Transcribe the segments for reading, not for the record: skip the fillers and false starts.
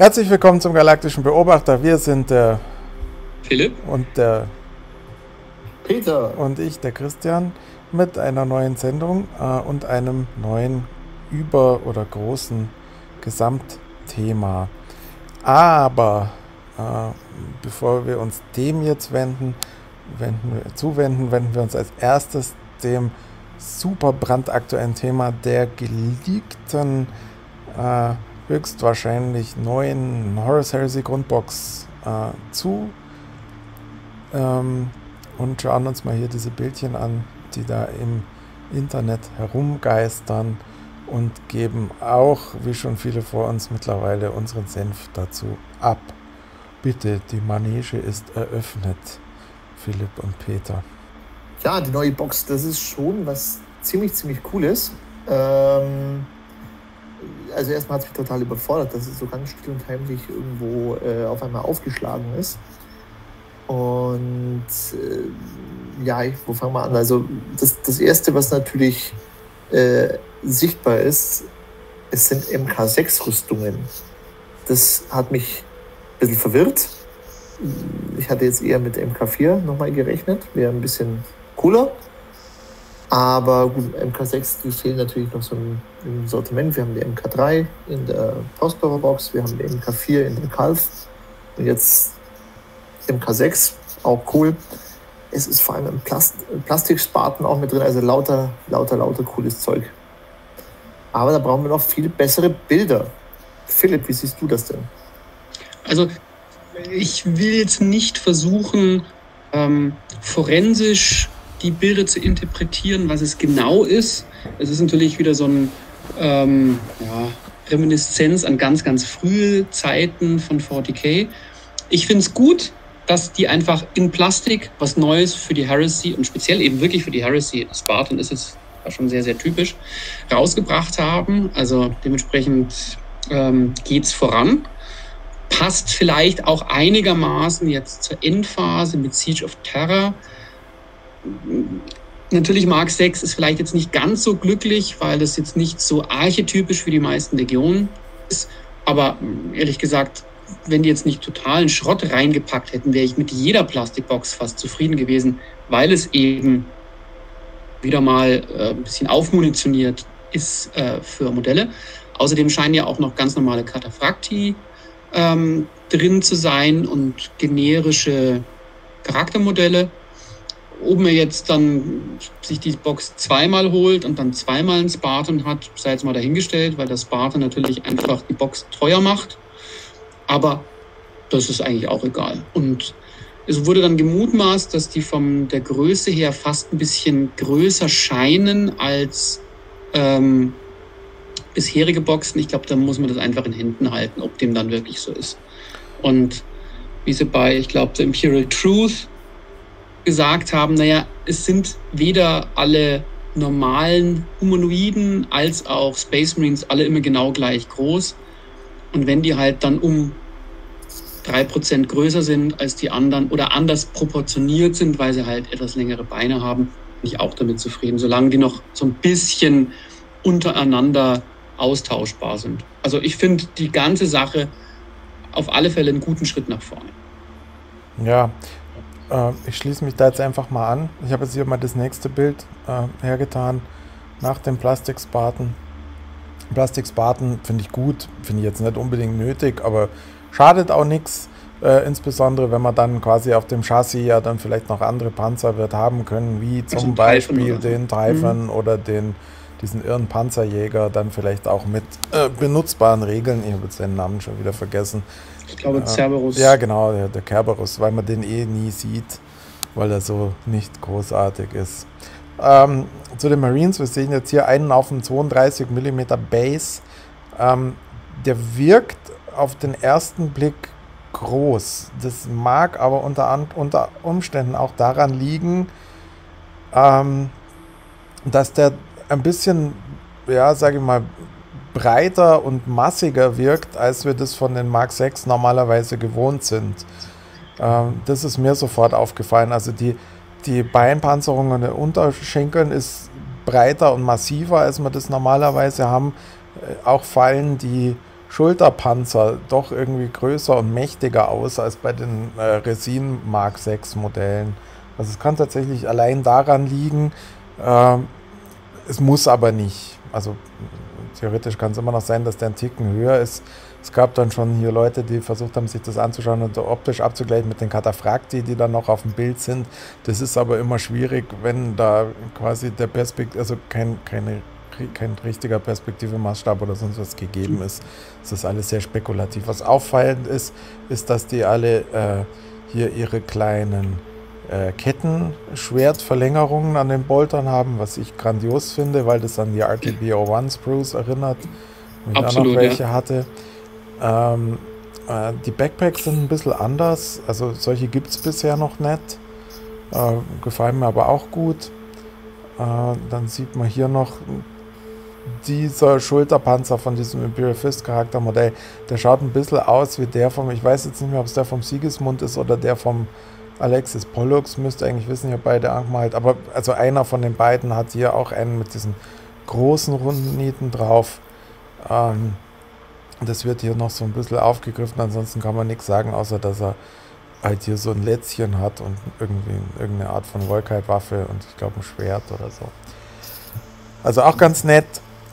Herzlich willkommen zum Galaktischen Beobachter. Wir sind der Philipp und der Peter und ich, der Christian, mit einer neuen Sendung und einem neuen oder großen Gesamtthema. Aber bevor wir uns dem jetzt wenden wir uns als erstes dem super brandaktuellen Thema der geleakten, höchstwahrscheinlich neuen Horus Heresy Grundbox zu und schauen uns mal hier diese Bildchen an, die da im Internet herumgeistern, und geben auch, wie schon viele vor uns mittlerweile, unseren Senf dazu ab. Bitte, die Manege ist eröffnet, Philipp und Peter. Ja, die neue Box, das ist schon was ziemlich Cooles. Also erstmal hat es mich total überfordert, dass es so ganz still und heimlich irgendwo auf einmal aufgeschlagen ist. Und wo fangen wir an? Also das Erste, was natürlich sichtbar ist, es sind MK6-Rüstungen. Das hat mich ein bisschen verwirrt. Ich hatte jetzt eher mit MK4 nochmal gerechnet, wäre ein bisschen cooler. Aber gut, MK6, die fehlen natürlich noch so im Sortiment. Wir haben die MK3 in der Postpower-Box, wir haben die MK4 in der Calf und jetzt MK6, auch cool. Es ist vor allem ein Plastikspaten auch mit drin, also lauter cooles Zeug. Aber da brauchen wir noch viel bessere Bilder. Philipp, wie siehst du das denn? Also ich will jetzt nicht versuchen, forensisch die Bilder zu interpretieren, was es genau ist. Es ist natürlich wieder so ein Reminiszenz an ganz frühe Zeiten von 40k. Ich finde es gut, dass die einfach in Plastik was Neues für die Heresy und speziell eben wirklich für die Heresy, Spartan ist es schon sehr typisch, rausgebracht haben. Also dementsprechend geht es voran. Passt vielleicht auch einigermaßen jetzt zur Endphase mit Siege of Terra. Natürlich Mark 6 ist vielleicht jetzt nicht ganz so glücklich, weil das jetzt nicht so archetypisch für die meisten Legionen ist. Aber ehrlich gesagt, wenn die jetzt nicht totalen Schrott reingepackt hätten, wäre ich mit jeder Plastikbox fast zufrieden gewesen, weil es eben wieder mal ein bisschen aufmunitioniert ist für Modelle. Außerdem scheinen ja auch noch ganz normale Cataphracti drin zu sein und generische Charaktermodelle. Ob man jetzt dann sich die Box zweimal holt und dann zweimal einen Spartan hat, sei jetzt mal dahingestellt, weil der Spartan natürlich einfach die Box teuer macht. Aber das ist eigentlich auch egal. Und es wurde dann gemutmaßt, dass die von der Größe her fast ein bisschen größer scheinen als bisherige Boxen. Ich glaube, da muss man das einfach in Händen halten, ob dem dann wirklich so ist. Und wie sie bei, ich glaube, The Imperial Truth gesagt haben, naja, es sind weder alle normalen Humanoiden als auch Space Marines alle immer genau gleich groß. Und wenn die halt dann um 3% größer sind als die anderen oder anders proportioniert sind, weil sie halt etwas längere Beine haben, bin ich auch damit zufrieden, solange die noch so ein bisschen untereinander austauschbar sind. Also ich finde die ganze Sache auf alle Fälle einen guten Schritt nach vorne. Ja, ich schließe mich da jetzt einfach mal an. Ich habe jetzt hier mal das nächste Bild hergetan nach dem Plastikspaten. Plastikspaten finde ich gut, finde ich jetzt nicht unbedingt nötig, aber schadet auch nichts. Insbesondere wenn man dann quasi auf dem Chassis ja dann vielleicht noch andere Panzer wird haben können, wie zum Beispiel den Typhon oder diesen irren Panzerjäger, dann vielleicht auch mit benutzbaren Regeln. Ich habe jetzt den Namen schon wieder vergessen. Ich glaube Cerberus. Ja, genau, der Cerberus, weil man den nie sieht, weil er so nicht großartig ist. Zu den Marines, wir sehen jetzt hier einen auf dem 32 mm Base. Der wirkt auf den ersten Blick groß. Das mag aber unter Umständen auch daran liegen, dass der ein bisschen, sage ich mal, breiter und massiger wirkt, als wir das von den Mark 6 normalerweise gewohnt sind. Das ist mir sofort aufgefallen. Also die Beinpanzerung an den Unterschenkeln ist breiter und massiver, als wir das normalerweise haben. Auch Fallen, die Schulterpanzer doch irgendwie größer und mächtiger aus als bei den Resin Mark 6 Modellen. Also es kann tatsächlich allein daran liegen, es muss aber nicht. Also theoretisch kann es immer noch sein, dass der ein Ticken höher ist. Es gab dann schon hier Leute, die versucht haben, sich das anzuschauen und optisch abzugleichen mit den Cataphracti, die dann noch auf dem Bild sind. Das ist aber immer schwierig, wenn da quasi der also kein richtiger Perspektive-Maßstab oder sonst was gegeben ist. Das ist alles sehr spekulativ. Was auffallend ist, dass die alle hier ihre kleinen Kettenschwertverlängerungen an den Boltern haben, was ich grandios finde, weil das an die RTB-01 Sprues erinnert, wo ich auch noch welche hatte. Die Backpacks sind ein bisschen anders, also solche gibt es bisher noch nicht, gefallen mir aber auch gut. Dann sieht man hier noch dieser Schulterpanzer von diesem Imperial Fist Charaktermodell, der schaut ein bisschen aus wie der vom, ich weiß jetzt nicht mehr, ob es der vom Sigismund ist oder der vom Alexis Pollux, müsste eigentlich wissen, ich habe beide angemalt, aber also einer von den beiden hat hier auch einen mit diesen großen runden Nieten drauf. Das wird hier noch so ein bisschen aufgegriffen, ansonsten kann man nichts sagen, außer dass er halt hier so ein Lätzchen hat und irgendwie irgendeine Art von Volkite-Waffe und ich glaube ein Schwert oder so. Also auch ganz nett.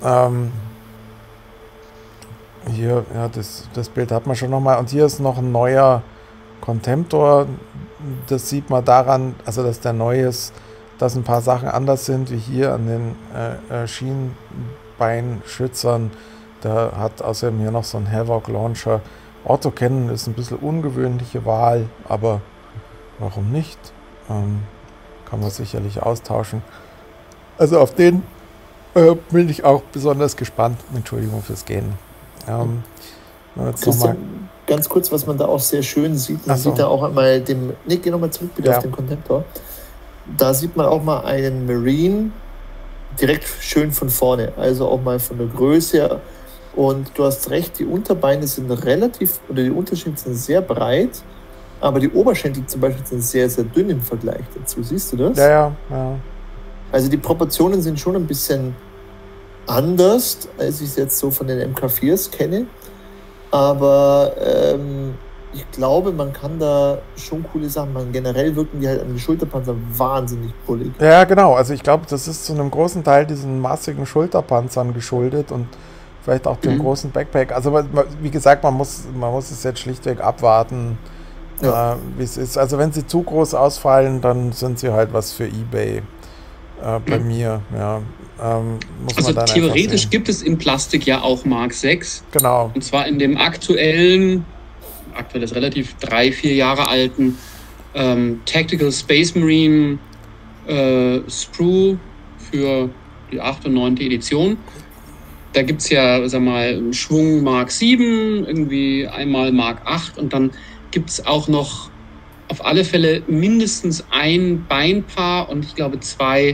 Hier, ja, das Bild hat man schon nochmal. Und hier ist noch ein neuer Contemptor. Das sieht man daran, also dass der neu ist, dass ein paar Sachen anders sind, wie hier an den Schienbeinschützern. Der hat außerdem hier noch so einen Havoc Launcher. Autocannon ist ein bisschen ungewöhnliche Wahl, aber warum nicht? Kann man sicherlich austauschen. Also auf den bin ich auch besonders gespannt. Entschuldigung fürs Gehen. Christian, ganz kurz, was man da auch sehr schön sieht, man sieht da auch einmal den, Nick, geh nochmal zurück bitte auf den Contemptor. Da sieht man auch mal einen Marine direkt schön von vorne, also auch mal von der Größe her. Und du hast recht, die Unterbeine sind relativ, oder die Unterschenkel sind sehr breit, aber die Oberschenkel zum Beispiel sind sehr, sehr dünn im Vergleich dazu. Siehst du das? Ja. Also die Proportionen sind schon ein bisschen anders, als ich es jetzt so von den MK4s kenne. Aber ich glaube, man kann da schon coole Sachen machen. Generell wirken die halt an den Schulterpanzern wahnsinnig bullig. Ja, genau. Also ich glaube, das ist zu einem großen Teil diesen massigen Schulterpanzern geschuldet und vielleicht auch dem großen Backpack. Also wie gesagt, man muss es jetzt schlichtweg abwarten, wie es ist. Also wenn sie zu groß ausfallen, dann sind sie halt was für eBay. Bei mir, ja. Also theoretisch gibt es in Plastik ja auch Mark 6. Genau. Und zwar in dem aktuell ist relativ 3-4 Jahre alten Tactical Space Marine Sprue für die 8. und 9. Edition. Da gibt es ja, sag mal, einen Schwung Mark 7, irgendwie einmal Mark 8 und dann gibt es auch noch auf alle Fälle mindestens ein Beinpaar und ich glaube 2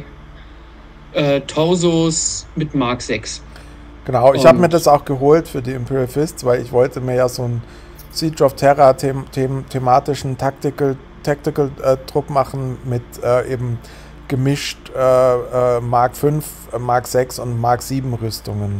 Torsos mit Mark 6. Genau, ich habe mir das auch geholt für die Imperial Fists, weil ich wollte mir ja so einen Siege of Terra thematischen Tactical-Trupp machen mit eben gemischt Mark 5, Mark 6 und Mark 7 Rüstungen.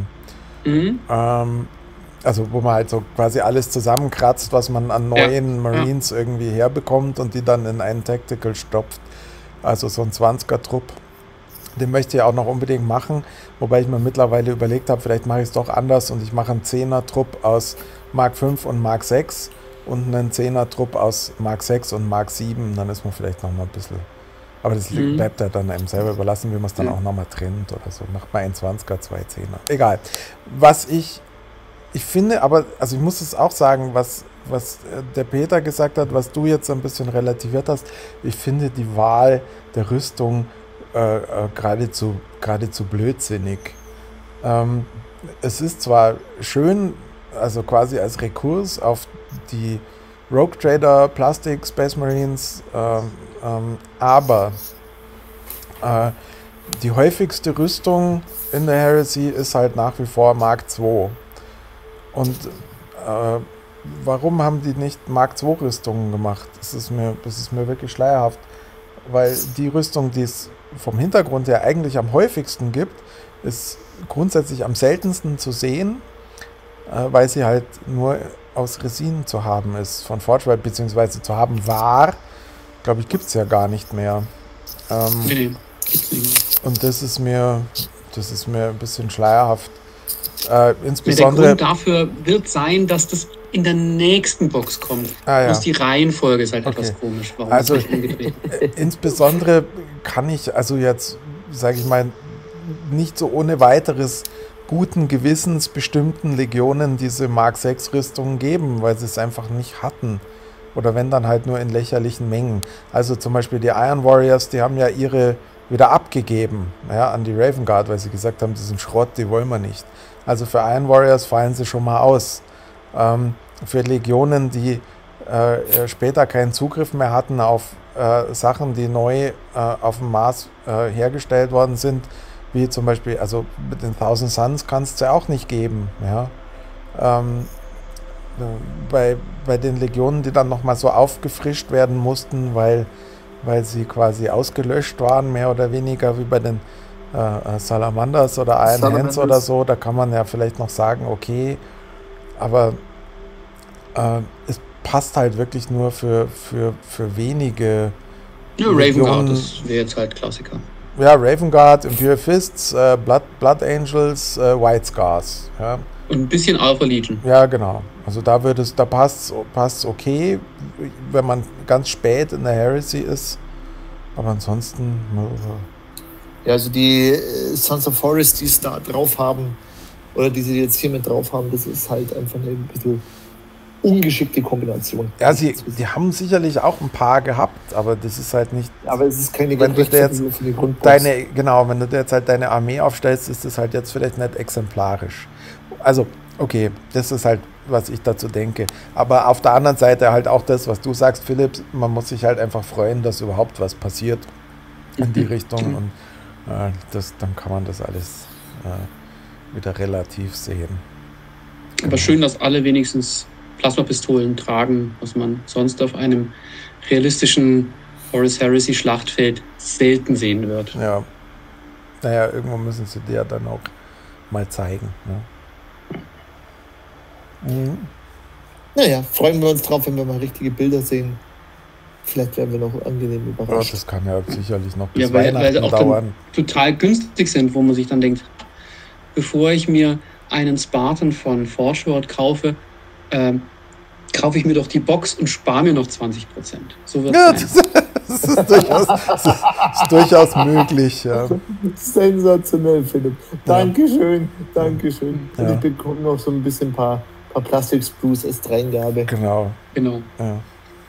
Also wo man halt so quasi alles zusammenkratzt, was man an neuen Marines irgendwie herbekommt und die dann in einen Tactical stopft. Also so ein 20er-Trupp. Den möchte ich auch noch unbedingt machen, wobei ich mir mittlerweile überlegt habe, vielleicht mache ich es doch anders und ich mache einen 10er-Trupp aus Mark 5 und Mark 6 und einen 10er-Trupp aus Mark 6 und Mark 7. Dann ist man vielleicht noch mal ein bisschen... Aber das bleibt ja dann einem selber überlassen, wie man es dann auch nochmal trennt oder so. Macht mal ein 20er, 2 10er. Egal. Was ich finde, aber, also ich muss es auch sagen, was der Peter gesagt hat, was du jetzt ein bisschen relativiert hast, ich finde die Wahl der Rüstung geradezu blödsinnig. Es ist zwar schön, also quasi als Rekurs auf die Rogue Trader, Plastic, Space Marines, aber die häufigste Rüstung in der Heresy ist halt nach wie vor Mark II. Und warum haben die nicht Mark II Rüstungen gemacht? Das ist mir wirklich schleierhaft. Weil die Rüstung, die es vom Hintergrund her eigentlich am häufigsten gibt, ist grundsätzlich am seltensten zu sehen. weil sie halt nur aus Resin zu haben ist von Forge World, beziehungsweise zu haben war. Glaube ich, gibt es ja gar nicht mehr. Nee, gibt's nicht. Und das ist mir ein bisschen schleierhaft. Insbesondere. Der Grund dafür wird sein, dass das in der nächsten Box kommt. Bloß die Reihenfolge ist halt etwas komisch. Warum also ist das umgedreht? Insbesondere kann ich also jetzt, sage ich mal, nicht so ohne weiteres guten Gewissens bestimmten Legionen diese Mark 6 Rüstungen geben, weil sie es einfach nicht hatten. Oder wenn dann halt nur in lächerlichen Mengen. Also zum Beispiel die Iron Warriors, die haben ja ihre wieder abgegeben, ja, an die Raven Guard, weil sie gesagt haben, die sind Schrott, die wollen wir nicht. Also für Iron Warriors fallen sie schon mal aus. Für Legionen, die später keinen Zugriff mehr hatten auf Sachen, die neu auf dem Mars hergestellt worden sind, wie zum Beispiel, also mit den Thousand Suns kannst du ja auch nicht geben. Ja? Bei den Legionen, die dann nochmal so aufgefrischt werden mussten, weil sie quasi ausgelöscht waren, mehr oder weniger, wie bei den Salamanders oder Iron Hands oder so, da kann man ja vielleicht noch sagen, okay, aber es passt halt wirklich nur für wenige Raven Guard, das wäre jetzt halt Klassiker. Ja, Raven Guard, Imperial Fists, Blood Angels, White Scars. Ja. Und ein bisschen Alpha Legion. Ja, genau. Also da passt okay, wenn man ganz spät in der Heresy ist. Aber ansonsten. Ja, also die Sons of Horus, die es da drauf haben, oder die sie jetzt hier mit drauf haben, das ist halt einfach eine ein bisschen ungeschickte Kombination. Ja, die haben sicherlich auch ein paar gehabt, aber das ist halt nicht. Aber es ist keine wenn du jetzt für die Grundbox. wenn du jetzt halt deine Armee aufstellst, ist das halt jetzt vielleicht nicht exemplarisch. Also, okay, das ist halt, was ich dazu denke. Aber auf der anderen Seite halt auch das, was du sagst, Philipp, man muss sich halt einfach freuen, dass überhaupt was passiert in die Richtung und dann kann man das alles wieder relativ sehen. Aber schön, dass alle wenigstens Plasmapistolen tragen, was man sonst auf einem realistischen Horus Heresy Schlachtfeld selten sehen wird. Ja. Naja, irgendwo müssen sie dir dann auch mal zeigen. Ne? Mhm. Naja, freuen wir uns drauf, wenn wir mal richtige Bilder sehen. Vielleicht werden wir noch angenehm überrascht. Ja, das kann ja sicherlich noch bis weil Weihnachten auch dauern. Total günstig sind, wo man sich dann denkt, bevor ich mir einen Spartan von Forge World kaufe, kaufe ich mir doch die Box und spare mir noch 20%. So wird es sein. Das ist durchaus möglich. Ja. Sensationell, Philipp. Dankeschön. Dankeschön. Ja. Und ich bekomme noch so ein bisschen ein paar Plastik-Sprues als Dreingabe. Genau. Ja.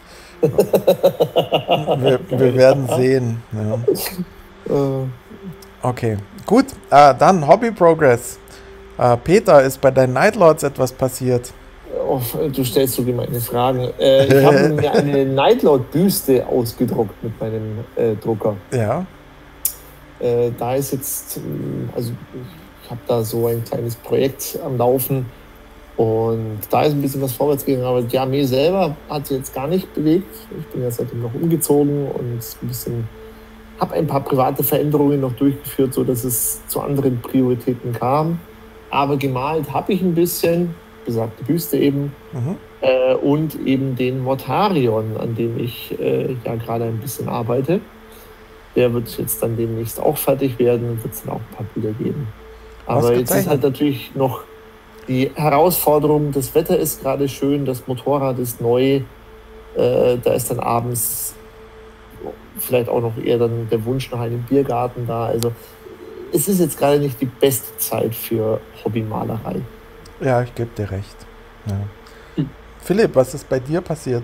Wir werden sehen. Ja. Okay, gut. Dann Hobby Progress. Peter, ist bei deinen Nightlords etwas passiert? Oh, du stellst so gemeine Fragen. Ich habe mir eine Nightlord-Büste ausgedruckt mit meinem Drucker. Ja. Da ist jetzt, also ich habe da so ein kleines Projekt am Laufen und da ist ein bisschen was vorwärts gegangen, aber die Armee selber hat sich jetzt gar nicht bewegt. Ich bin ja seitdem noch umgezogen und habe ein paar private Veränderungen noch durchgeführt, sodass es zu anderen Prioritäten kam. Aber gemalt habe ich ein bisschen, besagte Büste eben, und eben den Mortarion, an dem ich ja gerade ein bisschen arbeite. Der wird jetzt dann demnächst auch fertig werden und wird es dann auch ein paar Bilder geben. Aber jetzt ist halt natürlich noch die Herausforderung, das Wetter ist gerade schön, das Motorrad ist neu, da ist dann abends vielleicht auch noch eher dann der Wunsch nach einem Biergarten da. Also es ist jetzt gerade nicht die beste Zeit für Hobbymalerei. Ja, ich gebe dir recht. Ja. Philipp, was ist bei dir passiert?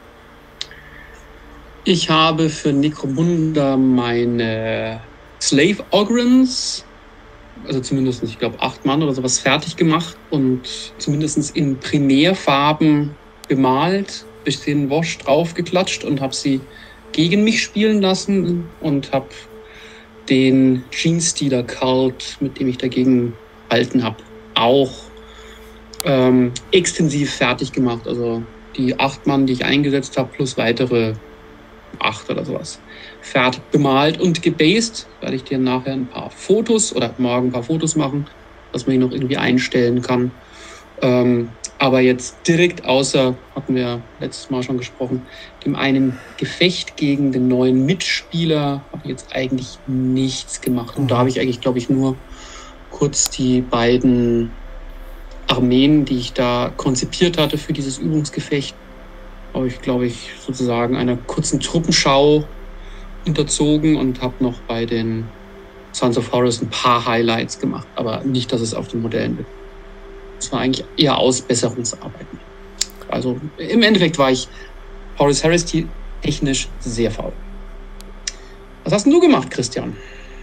Ich habe für Necromunda meine Slave Ogrins, also zumindest, ich glaube, 8 Mann oder sowas, fertig gemacht und zumindest in Primärfarben bemalt, bisschen Wash draufgeklatscht und habe sie gegen mich spielen lassen und habe den Genestealer Cult, mit dem ich dagegen halten habe, auch extensiv fertig gemacht. Also die 8 Mann, die ich eingesetzt habe, plus weitere 8 oder sowas. Fertig bemalt und gebased. Werde ich dir nachher ein paar Fotos oder morgen ein paar Fotos machen, dass man ihn noch irgendwie einstellen kann. Aber jetzt direkt außer, hatten wir letztes Mal schon gesprochen, dem einen Gefecht gegen den neuen Mitspieler habe ich jetzt eigentlich nichts gemacht. Und da habe ich eigentlich, glaube ich, nur kurz die beiden Armeen, die ich da konzipiert hatte für dieses Übungsgefecht, habe ich, glaube ich, sozusagen einer kurzen Truppenschau unterzogen und habe noch bei den Sons of Horus ein paar Highlights gemacht, aber nicht, dass es auf den Modellen wird. Es war eigentlich eher Ausbesserungsarbeiten. Also im Endeffekt war ich Horus Heresy technisch sehr faul. Was hast denn du gemacht, Christian?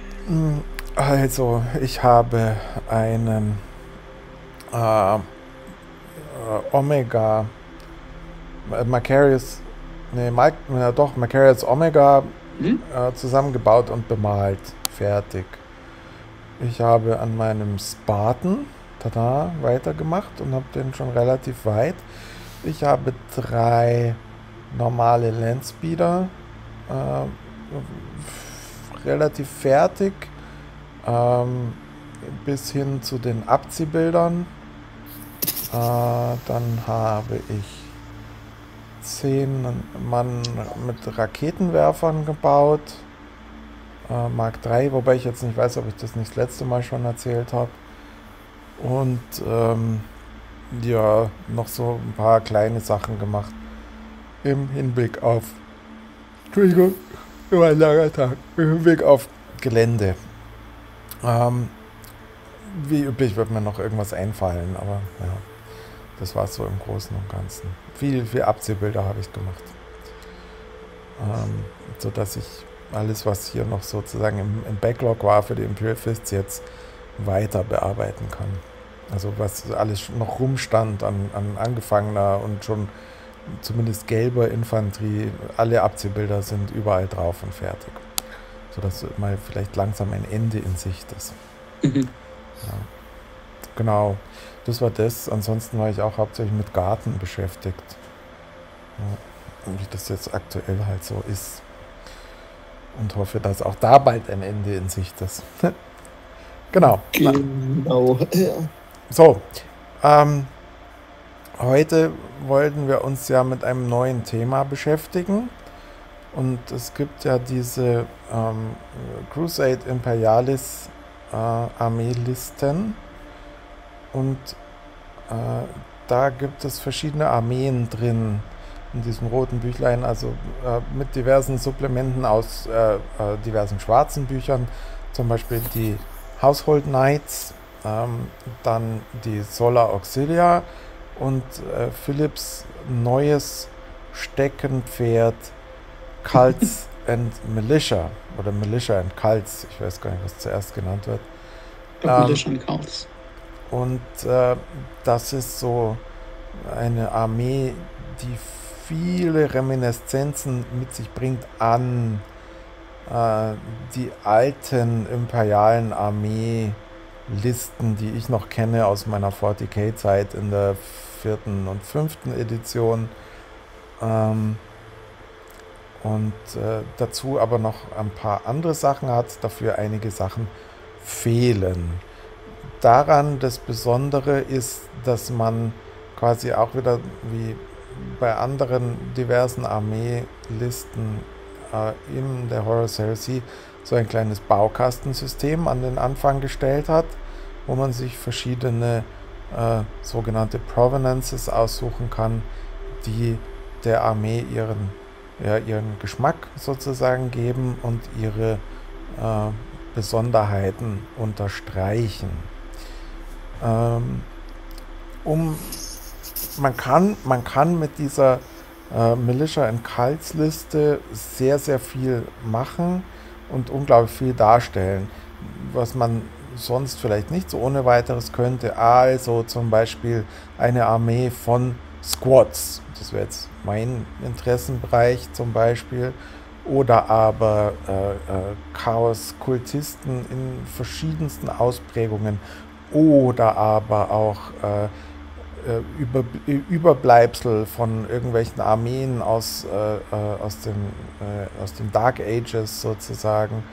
Also, ich habe einen Omega Macarius Omega zusammengebaut und bemalt. Fertig. Ich habe an meinem Spartan weitergemacht und habe den schon relativ weit. Ich habe 3 normale Landspeeder relativ fertig, bis hin zu den Abziehbildern. Dann habe ich 10 Mann mit Raketenwerfern gebaut, Mark III, wobei ich jetzt nicht weiß, ob ich das nicht das letzte Mal schon erzählt habe. Und ja, noch so ein paar kleine Sachen gemacht im Hinblick auf, Entschuldigung, immer ein langer Tag, im Hinblick auf Gelände. Wie üblich wird mir noch irgendwas einfallen, aber ja, das war es so im Großen und Ganzen. Viel Abziehbilder habe ich gemacht. Sodass ich alles, was hier noch sozusagen im Backlog war für die Imperial Fists, jetzt weiter bearbeiten kann. Also was alles noch rumstand an angefangener und schon zumindest gelber Infanterie, alle Abziehbilder sind überall drauf und fertig. Sodass mal vielleicht langsam ein Ende in Sicht ist. Mhm. Ja. Genau, das war das. Ansonsten war ich auch hauptsächlich mit Garten beschäftigt. Ja. Wie das jetzt aktuell halt so ist. Und hoffe, dass auch da bald ein Ende in Sicht ist. Genau. Genau. So, heute wollten wir uns ja mit einem neuen Thema beschäftigen. Und es gibt ja diese Crusade Imperialis Armeelisten. Und da gibt es verschiedene Armeen drin in diesem roten Büchlein, also mit diversen Supplementen aus diversen schwarzen Büchern, zum Beispiel die Household Knights, dann die Solar Auxilia und Philips neues Steckenpferd Cults and Militia oder Militia and Cults, ich weiß gar nicht, was zuerst genannt wird. Militia and Cults. Und das ist so eine Armee, die viele Reminiszenzen mit sich bringt an die alten imperialen Armeelisten, die ich noch kenne aus meiner 40k-Zeit in der 4. und 5. Edition. Und dazu aber noch ein paar andere Sachen hat, dafür einige Sachen fehlen. Daran das Besondere ist, dass man quasi auch wieder wie bei anderen diversen Armeelisten in der Horus Heresy so ein kleines Baukastensystem an den Anfang gestellt hat, wo man sich verschiedene sogenannte Provenances aussuchen kann, die der Armee ihren Geschmack sozusagen geben und ihre Besonderheiten unterstreichen. Man kann mit dieser Militia and Cults Liste sehr, sehr viel machen und unglaublich viel darstellen, was man sonst vielleicht nicht so ohne weiteres könnte. Also zum Beispiel eine Armee von Squads, das wäre jetzt mein Interessenbereich zum Beispiel, oder aber Chaos-Kultisten in verschiedensten Ausprägungen, oder aber auch Überbleibsel von irgendwelchen Armeen aus den Dark Ages sozusagen,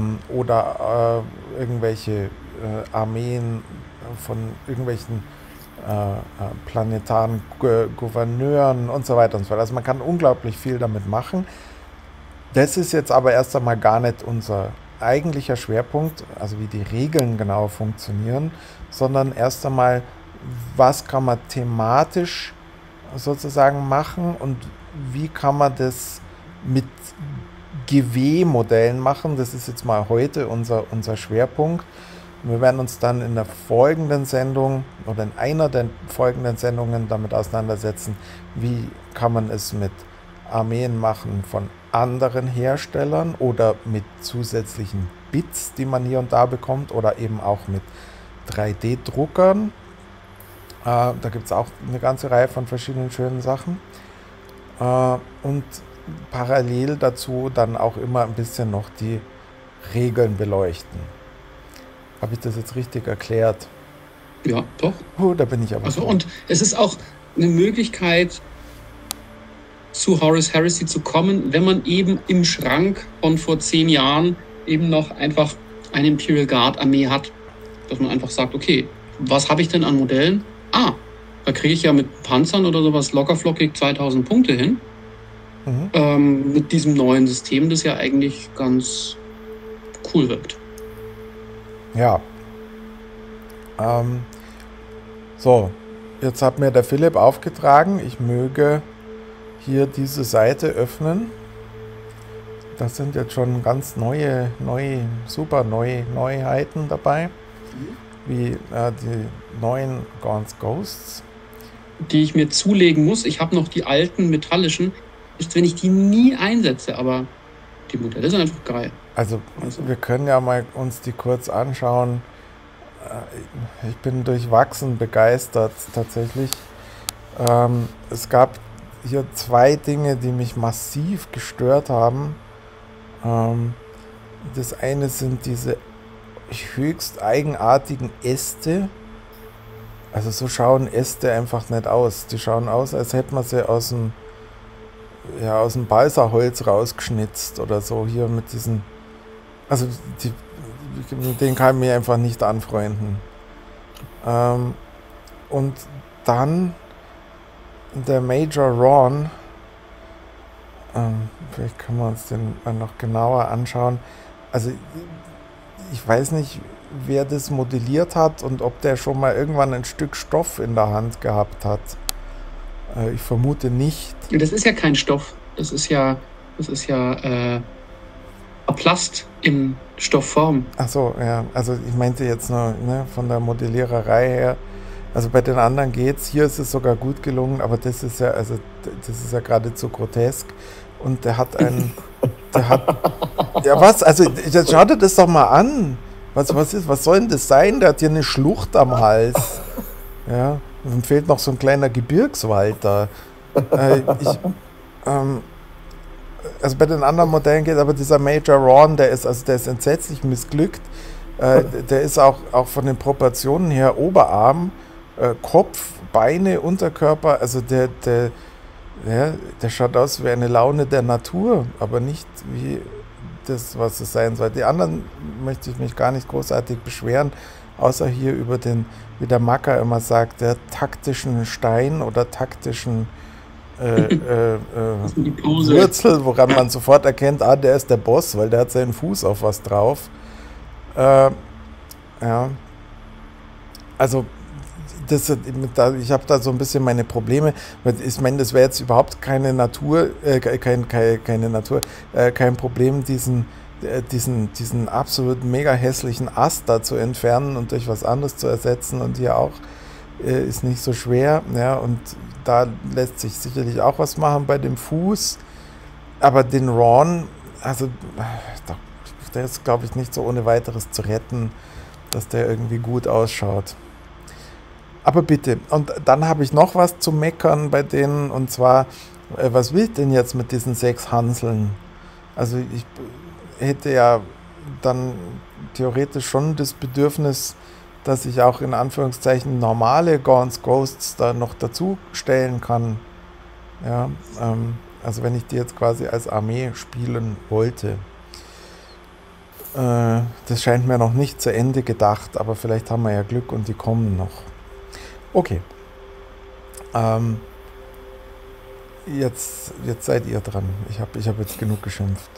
oder irgendwelche Armeen von irgendwelchen planetaren Gouverneuren und so weiter und so fort. Also man kann unglaublich viel damit machen. Das ist jetzt aber erst einmal gar nicht unser eigentlicher Schwerpunkt, also wie die Regeln genau funktionieren, sondern erst einmal, was kann man thematisch sozusagen machen und wie kann man das mit GW-Modellen machen. Das ist jetzt mal heute unser Schwerpunkt. Wir werden uns dann in der folgenden Sendung oder in einer der folgenden Sendungen damit auseinandersetzen, wie kann man es mit Armeen machen von anderen Herstellern oder mit zusätzlichen Bits, die man hier und da bekommt, oder eben auch mit 3D-Druckern. Da gibt es auch eine ganze Reihe von verschiedenen schönen Sachen. Und parallel dazu dann auch immer ein bisschen noch die Regeln beleuchten. Habe ich das jetzt richtig erklärt? Ja, doch. Da bin ich aber. Also, und es ist auch eine Möglichkeit, zu Horus Heresy zu kommen, wenn man eben im Schrank von vor 10 Jahren eben noch einfach eine Imperial Guard Armee hat. Dass man einfach sagt, okay, was habe ich denn an Modellen? Da kriege ich ja mit Panzern oder sowas lockerflockig 2000 Punkte hin. Mit diesem neuen System, das ja eigentlich ganz cool wirkt. Ja. So, jetzt hat mir der Philipp aufgetragen, ich möge hier diese Seite öffnen. Das sind jetzt schon ganz super neue Neuheiten dabei, wie die neuen Gaunt's Ghosts. Die ich mir zulegen muss. Ich habe noch die alten metallischen, ist, wenn ich die nie einsetze, aber die Modelle sind einfach geil. Also wir können ja mal uns die kurz anschauen. Ich bin durchwachsen begeistert tatsächlich. Es gab hier 2 Dinge, die mich massiv gestört haben. Das eine sind diese höchst eigenartigen Äste. Also so schauen Äste einfach nicht aus. Die schauen aus, als hätte man sie aus dem Balsaholz rausgeschnitzt oder so. Hier mit diesen... Also mit denen kann ich mich einfach nicht anfreunden. Und dann der Major Ron. Vielleicht können wir uns den mal noch genauer anschauen. Also ich weiß nicht, wer das modelliert hat und ob der schon mal irgendwann ein Stück Stoff in der Hand gehabt hat. Ich vermute nicht. Das ist ja kein Stoff. Das ist ja Plast in Stoffform. Ach so, ja. Also ich meinte jetzt nur von der Modelliererei her. Also bei den anderen geht's. Hier ist es sogar gut gelungen, aber das ist ja geradezu grotesk. Und der hat ja was? Also jetzt schau dir das doch mal an. Was soll denn das sein? Der hat hier eine Schlucht am Hals. Ja. Und fehlt noch so ein kleiner Gebirgswald da. Also bei den anderen Modellen geht aber dieser Major Ron, der ist entsetzlich missglückt. Der ist auch von den Proportionen her Oberarm, Kopf, Beine, Unterkörper, also der schaut aus wie eine Laune der Natur, aber nicht wie das, was es sein soll. Die anderen möchte ich mich gar nicht großartig beschweren, außer hier über wie der Macker immer sagt, der taktischen Stein oder taktischen Wurzel, woran man sofort erkennt, der ist der Boss, weil der hat seinen Fuß auf was drauf. Ja. Also ich habe da so ein bisschen meine Probleme. Ich meine, das wäre jetzt überhaupt keine kein Problem, diesen absolut mega hässlichen Ast da zu entfernen und durch was anderes zu ersetzen, und hier auch ist nicht so schwer, ja, und da lässt sich sicherlich auch was machen bei dem Fuß, aber den Ron, also der ist, glaube ich, nicht so ohne weiteres zu retten, dass der irgendwie gut ausschaut. Aber bitte, und dann habe ich noch was zu meckern bei denen, und zwar, was will ich denn jetzt mit diesen 6 Hanseln? Also ich hätte ja dann theoretisch schon das Bedürfnis, dass ich auch in Anführungszeichen normale Gaunt's Ghosts da noch dazu stellen kann. Ja, also wenn ich die jetzt quasi als Armee spielen wollte. Das scheint mir noch nicht zu Ende gedacht, aber vielleicht haben wir ja Glück und die kommen noch. Okay. Jetzt seid ihr dran. Ich hab jetzt genug geschimpft.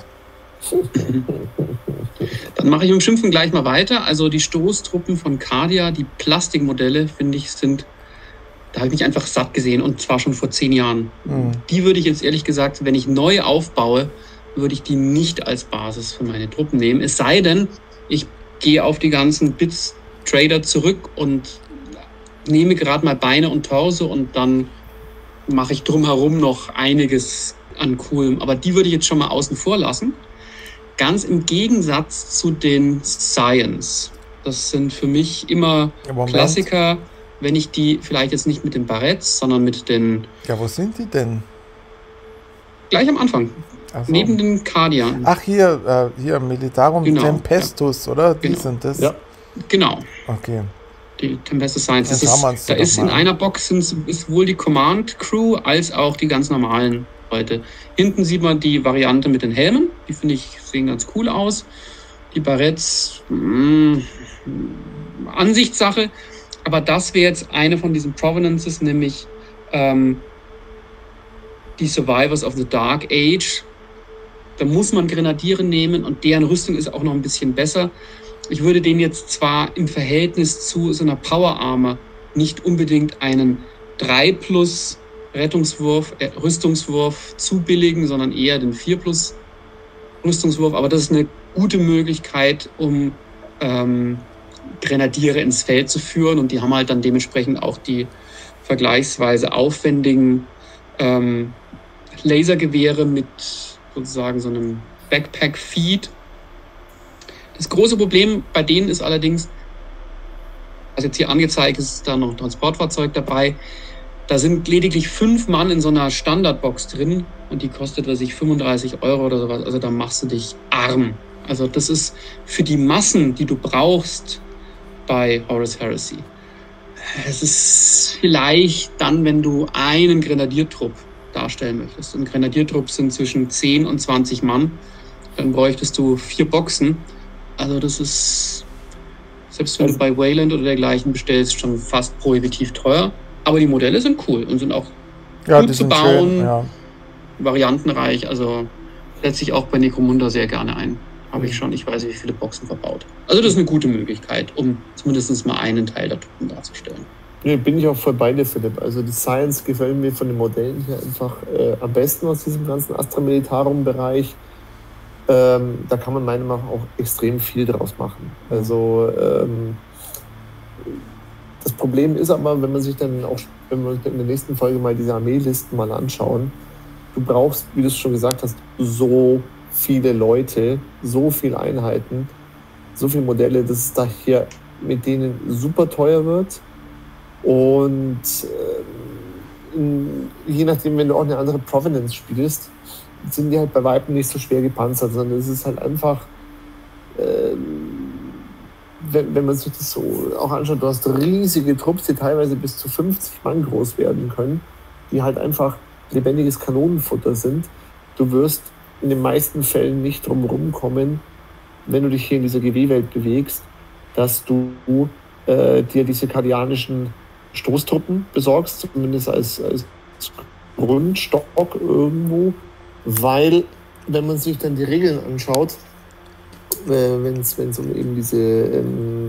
Dann mache ich mit dem Schimpfen gleich mal weiter. Also die Stoßtruppen von Cardia, die Plastikmodelle, finde ich, da habe ich mich einfach satt gesehen und zwar schon vor 10 Jahren. Die würde ich jetzt ehrlich gesagt, wenn ich neu aufbaue, würde ich die nicht als Basis für meine Truppen nehmen. Es sei denn, ich gehe auf die ganzen Bits-Trader zurück und nehme gerade mal Beine und Torso und dann mache ich drumherum noch einiges an coolem. Aber die würde ich jetzt schon mal außen vor lassen. Ganz im Gegensatz zu den Science. Das sind für mich immer Klassiker, wenn ich die vielleicht jetzt nicht mit den Barretts, sondern mit den... Ja, wo sind die denn? Gleich am Anfang. So. Neben den Cardia. Ach, hier Militarum Tempestus, ja. Oder? Die sind das? Ja. Genau. Okay. Die Tempestus Science. Da ist in einer Box ist wohl die Command Crew als auch die ganz normalen Leute. Hinten sieht man die Variante mit den Helmen. Die finde ich sehen ganz cool aus. Die Barretts, Ansichtssache. Aber das wäre jetzt eine von diesen Provenances, nämlich die Survivors of the Dark Age. Da muss man Grenadiere nehmen und deren Rüstung ist auch noch ein bisschen besser. Ich würde denen jetzt zwar im Verhältnis zu so einer Power Armor nicht unbedingt einen 3+ Rüstungswurf zubilligen, sondern eher den 4+ Rüstungswurf. Aber das ist eine gute Möglichkeit, um Grenadiere ins Feld zu führen. Und die haben halt dann dementsprechend auch die vergleichsweise aufwendigen Lasergewehre mit sozusagen so einem Backpack-Feed. Das große Problem bei denen ist allerdings, was jetzt hier angezeigt ist, ist da noch ein Transportfahrzeug dabei. Da sind lediglich 5 Mann in so einer Standardbox drin und die kostet, 35 Euro oder sowas. Also da machst du dich arm. Also das ist für die Massen, die du brauchst bei Horus Heresy. Es ist vielleicht dann, wenn du einen Grenadiertrupp darstellen möchtest. Ein Grenadiertrupp sind zwischen 10 und 20 Mann. Dann bräuchtest du 4 Boxen. Also das ist, selbst wenn du bei Wayland oder dergleichen bestellst, schon fast prohibitiv teuer. Aber die Modelle sind cool und sind auch gut zu bauen, schön, variantenreich. Also setze ich auch bei Necromunda sehr gerne ein. Habe ich schon, ich weiß nicht, wie viele Boxen verbaut. Also das ist eine gute Möglichkeit, um zumindest mal einen Teil der Truppen darzustellen. Nee, bin ich auch voll bei dir, Philipp. Also die Science gefällt mir von den Modellen hier einfach am besten aus diesem ganzen Astra Militarum-Bereich. Da kann man meiner Meinung nach auch extrem viel draus machen. Also das Problem ist aber, wenn wir in der nächsten Folge mal diese Armeelisten mal anschauen, du brauchst, wie du es schon gesagt hast, so viele Leute, so viele Einheiten, so viele Modelle, dass es da hier mit denen super teuer wird. Und je nachdem, wenn du auch eine andere Provenance spielst, sind die halt bei Weitem nicht so schwer gepanzert, sondern es ist halt einfach, wenn man sich das so auch anschaut, du hast riesige Trupps, die teilweise bis zu 50 Mann groß werden können, die halt einfach lebendiges Kanonenfutter sind. Du wirst in den meisten Fällen nicht drum rumkommen, wenn du dich hier in dieser GW-Welt bewegst, dass du dir diese kardianischen Stoßtruppen besorgst, zumindest als Grundstock irgendwo, weil, wenn man sich dann die Regeln anschaut, wenn es um eben diese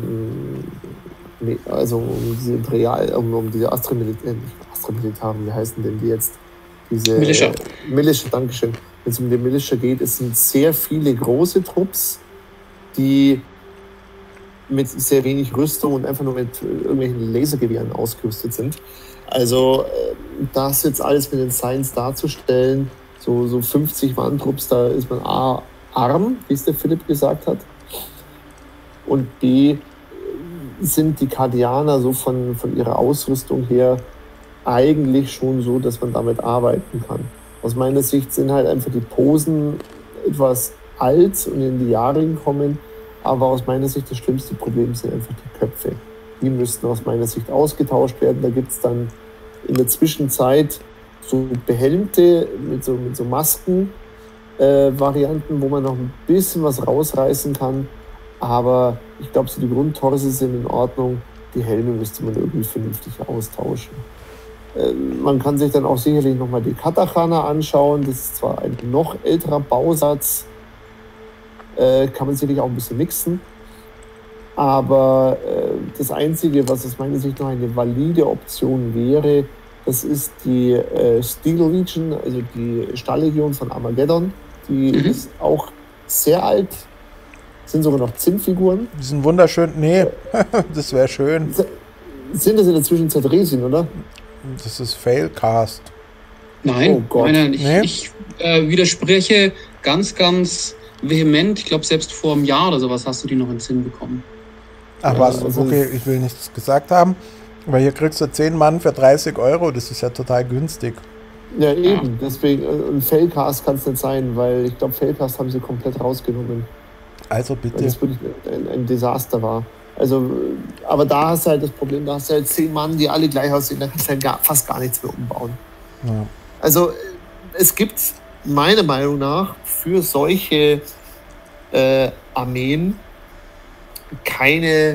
um diese Astra Militarum, wie heißen denn die jetzt? Diese Militia, Dankeschön. Wenn es um die Militia geht, es sind sehr viele große Trupps, die mit sehr wenig Rüstung und einfach nur mit irgendwelchen Lasergewehren ausgerüstet sind. Also das jetzt alles mit den Science darzustellen, so 50 Mann-Trupps, da ist man A, arm, wie es der Philipp gesagt hat, und B, sind die Cardianer so von ihrer Ausrüstung her eigentlich schon so, dass man damit arbeiten kann. Aus meiner Sicht sind halt einfach die Posen etwas alt und in die Jahre gekommen, aber aus meiner Sicht das schlimmste Problem sind einfach die Köpfe. Die müssten aus meiner Sicht ausgetauscht werden. Da gibt es dann in der Zwischenzeit so behelmte mit so Masken, Varianten, wo man noch ein bisschen was rausreißen kann. Aber ich glaube, so die Grundtorse sind in Ordnung. die Helme müsste man irgendwie vernünftig austauschen. Man kann sich dann auch sicherlich nochmal die Katakana anschauen. Das ist zwar ein noch älterer Bausatz, kann man sicherlich auch ein bisschen mixen. Aber das Einzige, was aus meiner Sicht noch eine valide Option wäre, das ist die Steel Legion, also die Stahllegion von Armageddon. Die ist auch sehr alt. Sind sogar noch Zinnfiguren. Die sind wunderschön. Nee, das wäre schön. Sind das in der Zwischenzeit Resin, oder? Das ist Failcast. Nein, Oh Gott. nein, Nee. ich widerspreche ganz, ganz vehement. Ich glaube, selbst vor einem Jahr oder sowas hast du die noch in Zinn bekommen. Ach Ja, was, also okay, ich will nichts gesagt haben. Weil hier kriegst du 10 Mann für 30 Euro. Das ist ja total günstig. Ja, eben. Deswegen, ein Failcast kann es nicht sein, weil ich glaube, Failcast haben sie komplett rausgenommen. Also Weil bitte. das wirklich ein Desaster war. Also, aber da hast du halt das Problem, da hast du halt 10 Mann, die alle gleich aussehen, da kannst du halt fast gar nichts mehr umbauen. Ja. Also es gibt meiner Meinung nach für solche Armeen keine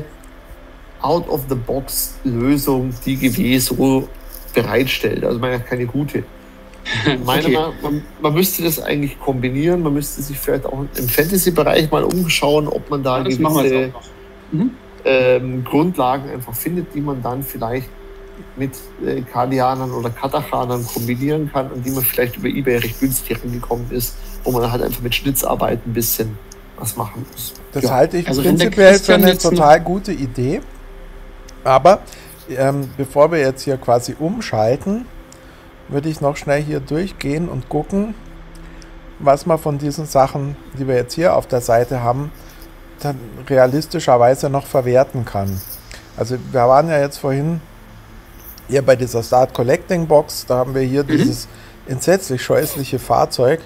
Out-of-the-Box-Lösung, die GW so bereitstellt. Also meiner keine gute. Meiner Meinung nach, man müsste das eigentlich kombinieren. Man müsste sich vielleicht auch im Fantasy-Bereich mal umschauen, ob man da Das machen wir gewisse jetzt auch noch. Grundlagen einfach findet, die man dann vielleicht mit Kardianern oder Katachanern kombinieren kann und die man vielleicht über eBay recht günstig rangekommen ist, wo man halt einfach mit Schnitzarbeit ein bisschen was machen muss. Das Ja. halte ich Also wenn der prinzipiell für Christian eine jetzt noch- total gute Idee. Aber bevor wir jetzt hier quasi umschalten, würde ich noch schnell hier durchgehen und gucken, was man von diesen Sachen, die wir jetzt hier auf der Seite haben, dann realistischerweise noch verwerten kann. Also wir waren ja jetzt vorhin hier bei dieser Start Collecting Box, da haben wir hier dieses entsetzlich scheußliche Fahrzeug,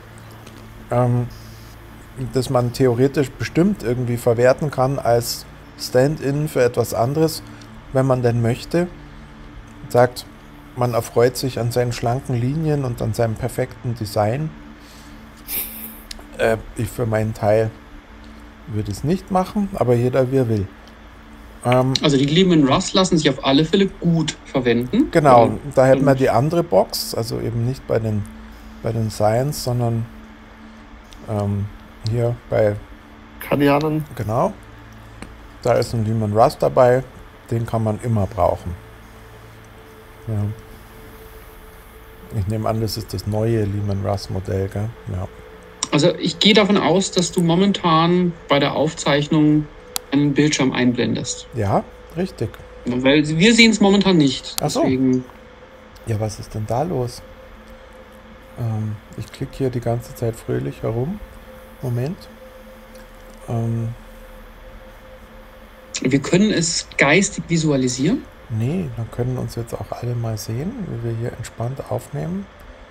das man theoretisch bestimmt irgendwie verwerten kann als Stand-in für etwas anderes, wenn man denn möchte. Sagt, man erfreut sich an seinen schlanken Linien und an seinem perfekten Design. Ich für meinen Teil würde es nicht machen, aber jeder wie er will. Also die Lehman Russ lassen sich auf alle Fälle gut verwenden. Genau, Weil- da hätten wir die andere Box, also eben nicht bei den Science, sondern hier bei, Kardianern, Genau. da ist ein Lehman Russ dabei, den kann man immer brauchen. Ja. Ich nehme an, das ist das neue Lehman Russ Modell, gell? Ja. Also ich gehe davon aus, dass du momentan bei der Aufzeichnung einen Bildschirm einblendest. Ja, richtig. Weil wir sehen es momentan nicht. Ach so. Deswegen, Ja, was ist denn da los? Ich klicke hier die ganze Zeit fröhlich herum. Moment. wir können es geistig visualisieren. Nee, dann können uns jetzt auch alle mal sehen, wie wir hier entspannt aufnehmen.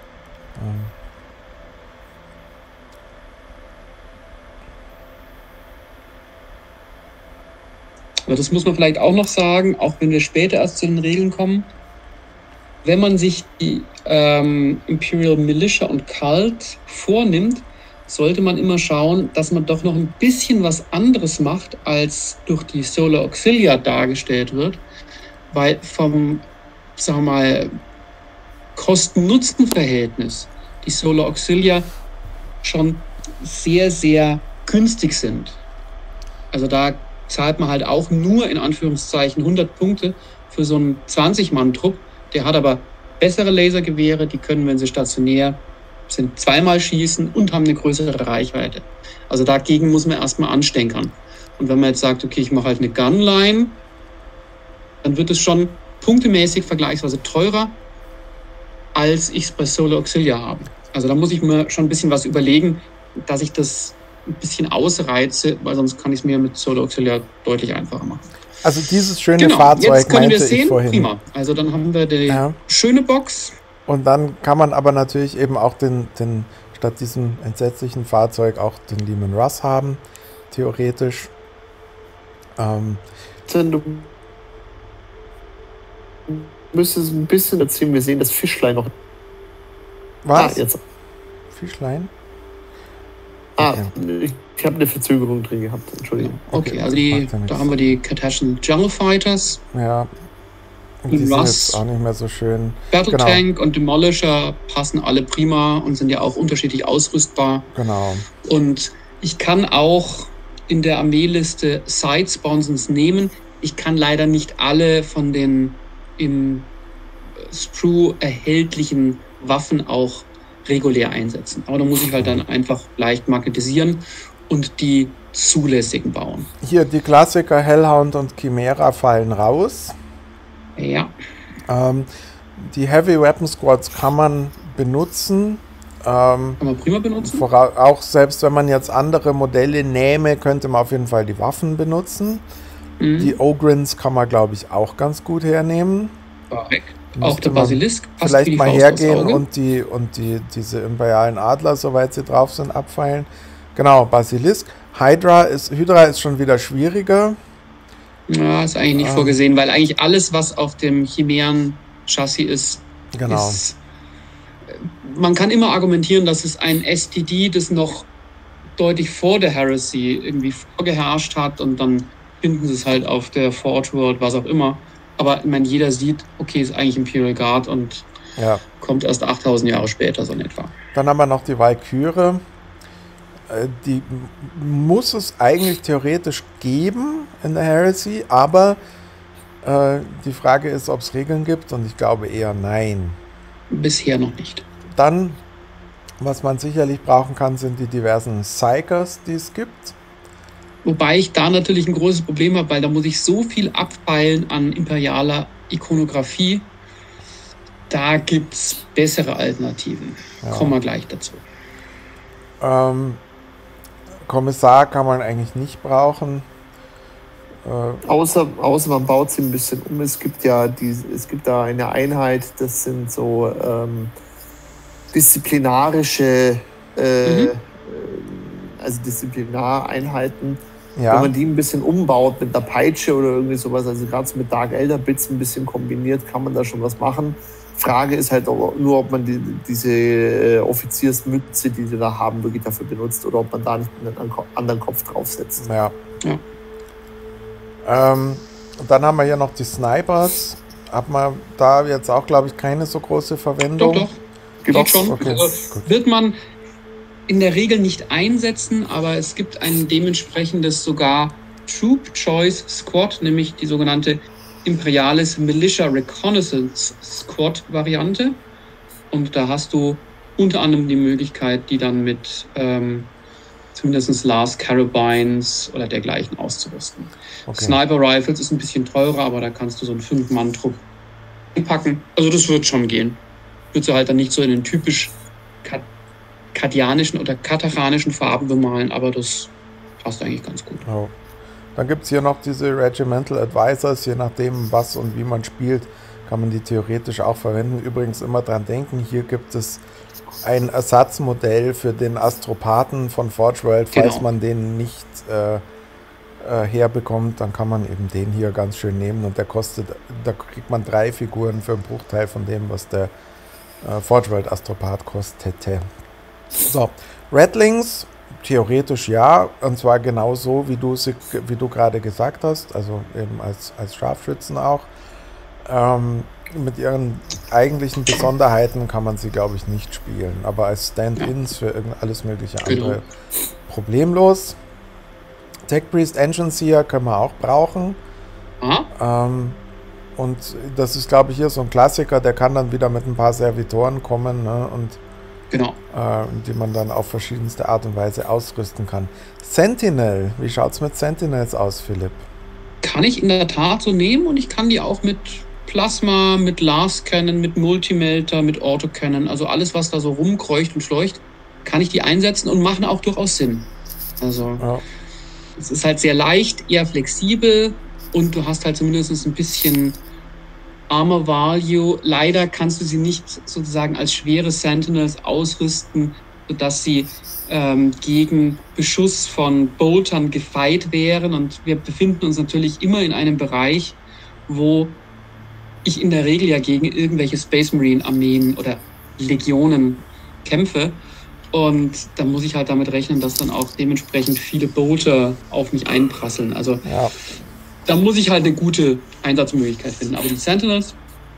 Aber das muss man vielleicht auch noch sagen, auch wenn wir später erst zu den Regeln kommen. Wenn man sich die Imperial Militia und Cult vornimmt, sollte man immer schauen, dass man doch noch ein bisschen was anderes macht, als durch die Solar Auxilia dargestellt wird. Weil vom, sagen wir mal, Kosten-Nutzen-Verhältnis die Solar Auxilia schon sehr, sehr günstig sind. Also da zahlt man halt auch nur in Anführungszeichen 100 Punkte für so einen 20-Mann-Trupp. Der hat aber bessere Lasergewehre, die können, wenn sie stationär sind, zweimal schießen und haben eine größere Reichweite. Also dagegen muss man erstmal anstänkern. Und wenn man jetzt sagt, okay, ich mache halt eine Gunline, dann wird es schon punktemäßig vergleichsweise teurer, als ich es bei Solar Auxilia habe. Also da muss ich mir schon ein bisschen was überlegen, dass ich das ein bisschen ausreize, weil sonst kann ich es mir mit Solar Auxilia deutlich einfacher machen. Also dieses schöne Genau, Fahrzeug jetzt können wir meinte es ich sehen. vorhin. Prima. Also dann haben wir die Ja. schöne Box. Und dann kann man aber natürlich eben auch den statt diesem entsetzlichen Fahrzeug auch den Lehman Russ haben, theoretisch. du müsstest ein bisschen erzählen, wir sehen das Fischlein noch. Was? Jetzt. Fischlein? Ah, Okay. ich Ich habe eine Verzögerung drin gehabt, Entschuldigung. Okay, also da haben wir die Cardassian Jungle Fighters. Ja. Die sind jetzt auch nicht mehr so schön. Battle Tank und Demolisher passen alle prima und sind ja auch unterschiedlich ausrüstbar. Genau. Und ich kann auch in der Armeeliste Side-Sponsons nehmen. Ich kann leider nicht alle von den im Sprue erhältlichen Waffen auch regulär einsetzen. Aber da muss ich halt dann einfach leicht magnetisieren und die zulässigen bauen. Hier, die Klassiker Hellhound und Chimera fallen raus. Ja. Die Heavy Weapon Squads kann man benutzen. Kann man prima benutzen. Auch selbst wenn man jetzt andere Modelle nähme, könnte man auf jeden Fall die Waffen benutzen. Die Ogrins kann man, glaube ich, auch ganz gut hernehmen. Korrekt. Auch der Basilisk passt vielleicht mal hergehen und diese imperialen Adler, soweit sie drauf sind, abfeilen. Genau, Basilisk. Hydra ist schon wieder schwieriger. Ja, ist eigentlich nicht vorgesehen, weil eigentlich alles, was auf dem Chimären-Chassis ist, ist. Man kann immer argumentieren, dass es ein STD, das noch deutlich vor der Heresy irgendwie vorgeherrscht hat und dann finden sie es halt auf der Forge World, was auch immer. Aber ich meine, jeder sieht, okay, ist eigentlich Imperial Guard und kommt erst 8000 Jahre später so in etwa. Dann haben wir noch die Valkyrie. Die muss es eigentlich theoretisch geben in der Heresy, aber die Frage ist, ob es Regeln gibt und ich glaube eher nein. Bisher noch nicht. Dann, was man sicherlich brauchen kann, sind die diversen Psykers, die es gibt. Wobei ich da natürlich ein großes Problem habe, weil da muss ich so viel abfeilen an imperialer Ikonografie. Da gibt es bessere Alternativen. Kommen wir gleich dazu. Kommissar kann man eigentlich nicht brauchen. Außer man baut sie ein bisschen um. Es gibt da eine Einheit, das sind so disziplinarische Disziplinareinheiten. Ja. Wenn man die ein bisschen umbaut mit einer Peitsche oder irgendwie sowas, also gerade so mit Dark Elder Bits ein bisschen kombiniert, kann man da schon was machen. Frage ist halt nur, ob man diese Offiziersmütze, die da haben, wirklich dafür benutzt oder ob man da nicht einen anderen Kopf draufsetzt. Ja. Und dann haben wir hier noch die Snipers. Hat man da jetzt auch, glaube ich, keine so große Verwendung? Doch. Geht schon. Okay. Also wird man in der Regel nicht einsetzen, aber es gibt ein dementsprechendes sogar Troop Choice Squad, nämlich die sogenannte Imperialis Militia Reconnaissance Squad Variante. Und da hast du unter anderem die Möglichkeit, die dann mit zumindest Last Carabines oder dergleichen auszurüsten. Okay. Sniper Rifles ist ein bisschen teurer, aber da kannst du so einen 5-Mann-Trupp packen. Also das wird schon gehen. Wird sie halt dann nicht so in den typisch kardianischen oder katachanischen Farben bemalen, aber das passt eigentlich ganz gut. Oh. Dann gibt es hier noch diese Regimental Advisors, je nachdem was und wie man spielt, kann man die theoretisch auch verwenden. Übrigens immer dran denken, hier gibt es ein Ersatzmodell für den Astropathen von Forge World, falls man den nicht herbekommt, dann kann man eben den hier ganz schön nehmen und der kostet, da kriegt man 3 Figuren für einen Bruchteil von dem, was der Forge World Astropath kostete. So, Ratlings, theoretisch ja, und zwar genauso, wie du gerade gesagt hast, also eben als Scharfschützen auch. Mit ihren eigentlichen Besonderheiten kann man sie, glaube ich, nicht spielen, aber als Stand-ins für alles mögliche andere problemlos. Tech Priest Engine Seer können wir auch brauchen. Und das ist, glaube ich, hier so ein Klassiker, der kann dann wieder mit ein paar Servitoren kommen, ne, und die man dann auf verschiedenste Art und Weise ausrüsten kann. Sentinel, wie schaut es mit Sentinels aus, Philipp? Kann ich in der Tat so nehmen und ich kann die auch mit Plasma, mit Last Cannon, mit Multimelter, mit Autocannon, also alles, was da so rumkreucht und schleucht, kann ich die einsetzen und machen auch durchaus Sinn. Also es ist halt sehr leicht, eher flexibel und du hast halt zumindest ein bisschen Armor Value. Leider kannst du sie nicht sozusagen als schwere Sentinels ausrüsten, sodass sie gegen Beschuss von Boltern gefeit wären. Und wir befinden uns natürlich immer in einem Bereich, wo ich in der Regel ja gegen irgendwelche Space Marine Armeen oder Legionen kämpfe. Und da muss ich halt damit rechnen, dass dann auch dementsprechend viele Bolter auf mich einprasseln. Also da muss ich halt eine gute Einsatzmöglichkeit finden. Aber die Sentinels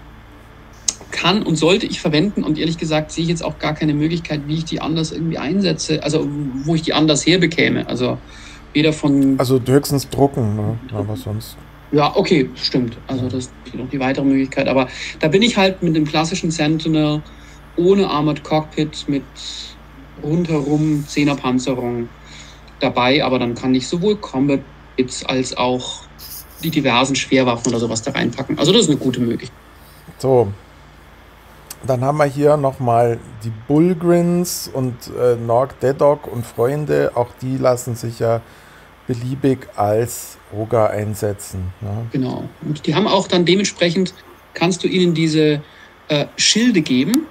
kann und sollte ich verwenden. Und ehrlich gesagt sehe ich jetzt auch gar keine Möglichkeit, wie ich die anders irgendwie einsetze. Also wo ich die anders herbekäme. Also weder von... Also höchstens drucken, ne? Aber sonst... Ja, okay, stimmt. Also das ist noch die weitere Möglichkeit. Aber da bin ich halt mit dem klassischen Sentinel ohne Armored Cockpit mit rundherum 10er Panzerung dabei. Aber dann kann ich sowohl Combat Bits als auch die diversen Schwerwaffen oder sowas da reinpacken. Also das ist eine gute Möglichkeit. So, dann haben wir hier nochmal die Bullgrins und Norg Dedok und Freunde. Auch die lassen sich ja beliebig als Roga einsetzen. Ne? Genau. Und die haben auch dann dementsprechend, kannst du ihnen diese Schilde geben.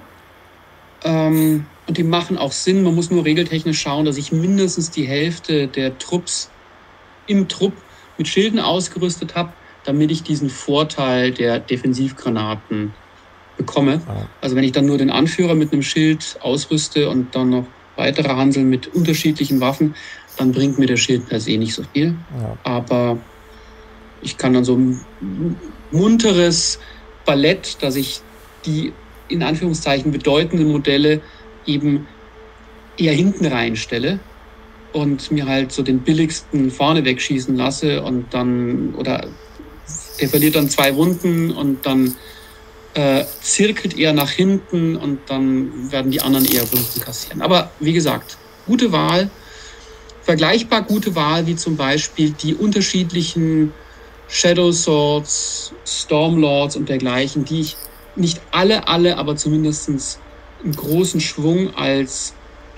Und die machen auch Sinn. Man muss nur regeltechnisch schauen, dass ich mindestens die Hälfte der Trupps im Trupp mit Schilden ausgerüstet habe, damit ich diesen Vorteil der Defensivgranaten bekomme. Ja. Also wenn ich dann nur den Anführer mit einem Schild ausrüste und dann noch weitere Hanseln mit unterschiedlichen Waffen, dann bringt mir der Schild per se nicht so viel. Ja. Aber ich kann dann so ein munteres Ballett, dass ich die in Anführungszeichen bedeutenden Modelle eben eher hinten reinstelle und mir halt so den billigsten vorne wegschießen lasse und dann, oder der verliert dann 2 Wunden und dann zirkelt er nach hinten und dann werden die anderen eher Wunden kassieren. Aber wie gesagt, gute Wahl, vergleichbar gute Wahl wie zum Beispiel die unterschiedlichen Shadow Swords, Stormlords und dergleichen, die ich nicht alle, aber zumindest einen großen Schwung als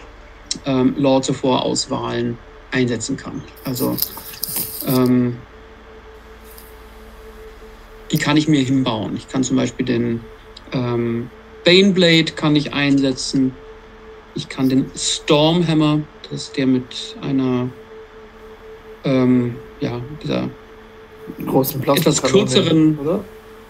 Lords of War Auswahlen einsetzen kann. Also die kann ich mir hinbauen. Ich kann zum Beispiel den Baneblade kann ich einsetzen. Ich kann den Stormhammer, das ist der mit einer dieser großen etwas kürzeren, oder?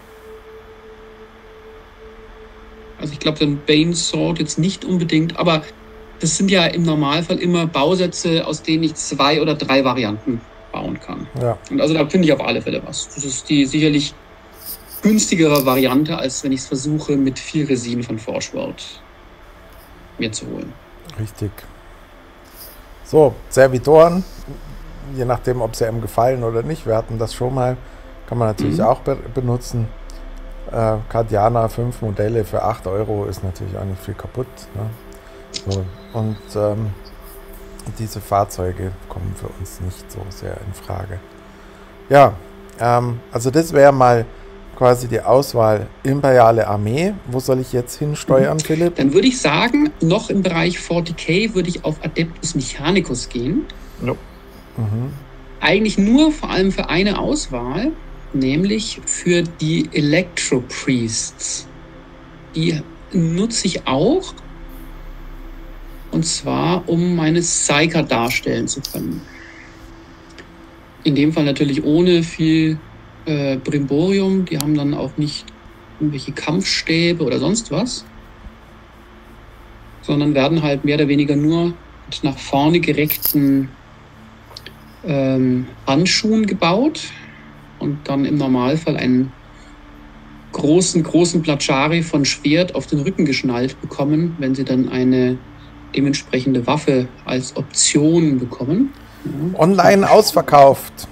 Also ich glaube den Bane Sword jetzt nicht unbedingt, aber das sind ja im Normalfall immer Bausätze, aus denen ich 2 oder 3 Varianten bauen kann. Ja. Und also da finde ich auf alle Fälle was. Das ist die sicherlich günstigere Variante, als wenn ich es versuche, mit viel Resin von Forge World mir zu holen. Richtig. So, Servitoren, je nachdem, ob sie einem gefallen oder nicht, wir hatten das schon mal, kann man natürlich auch benutzen. Cardiana 5 Modelle für 8 € ist natürlich auch nicht viel kaputt. Ne? So, und diese Fahrzeuge kommen für uns nicht so sehr in Frage. Ja, also das wäre mal quasi die Auswahl Imperiale Armee. Wo soll ich jetzt hinsteuern, Philipp? Dann würde ich sagen, noch im Bereich 40k würde ich auf Adeptus Mechanicus gehen. No. Eigentlich nur vor allem für eine Auswahl, nämlich für die Electro Priests. Die nutze ich auch, und zwar, um meine Psyker darstellen zu können. In dem Fall natürlich ohne viel Brimborium. Die haben dann auch nicht irgendwelche Kampfstäbe oder sonst was, sondern werden halt mehr oder weniger nur mit nach vorne gereckten Handschuhen gebaut und dann im Normalfall einen großen Platschari von Schwert auf den Rücken geschnallt bekommen, wenn sie dann eine dementsprechende Waffe als Option bekommen. Ja. Online ausverkauft.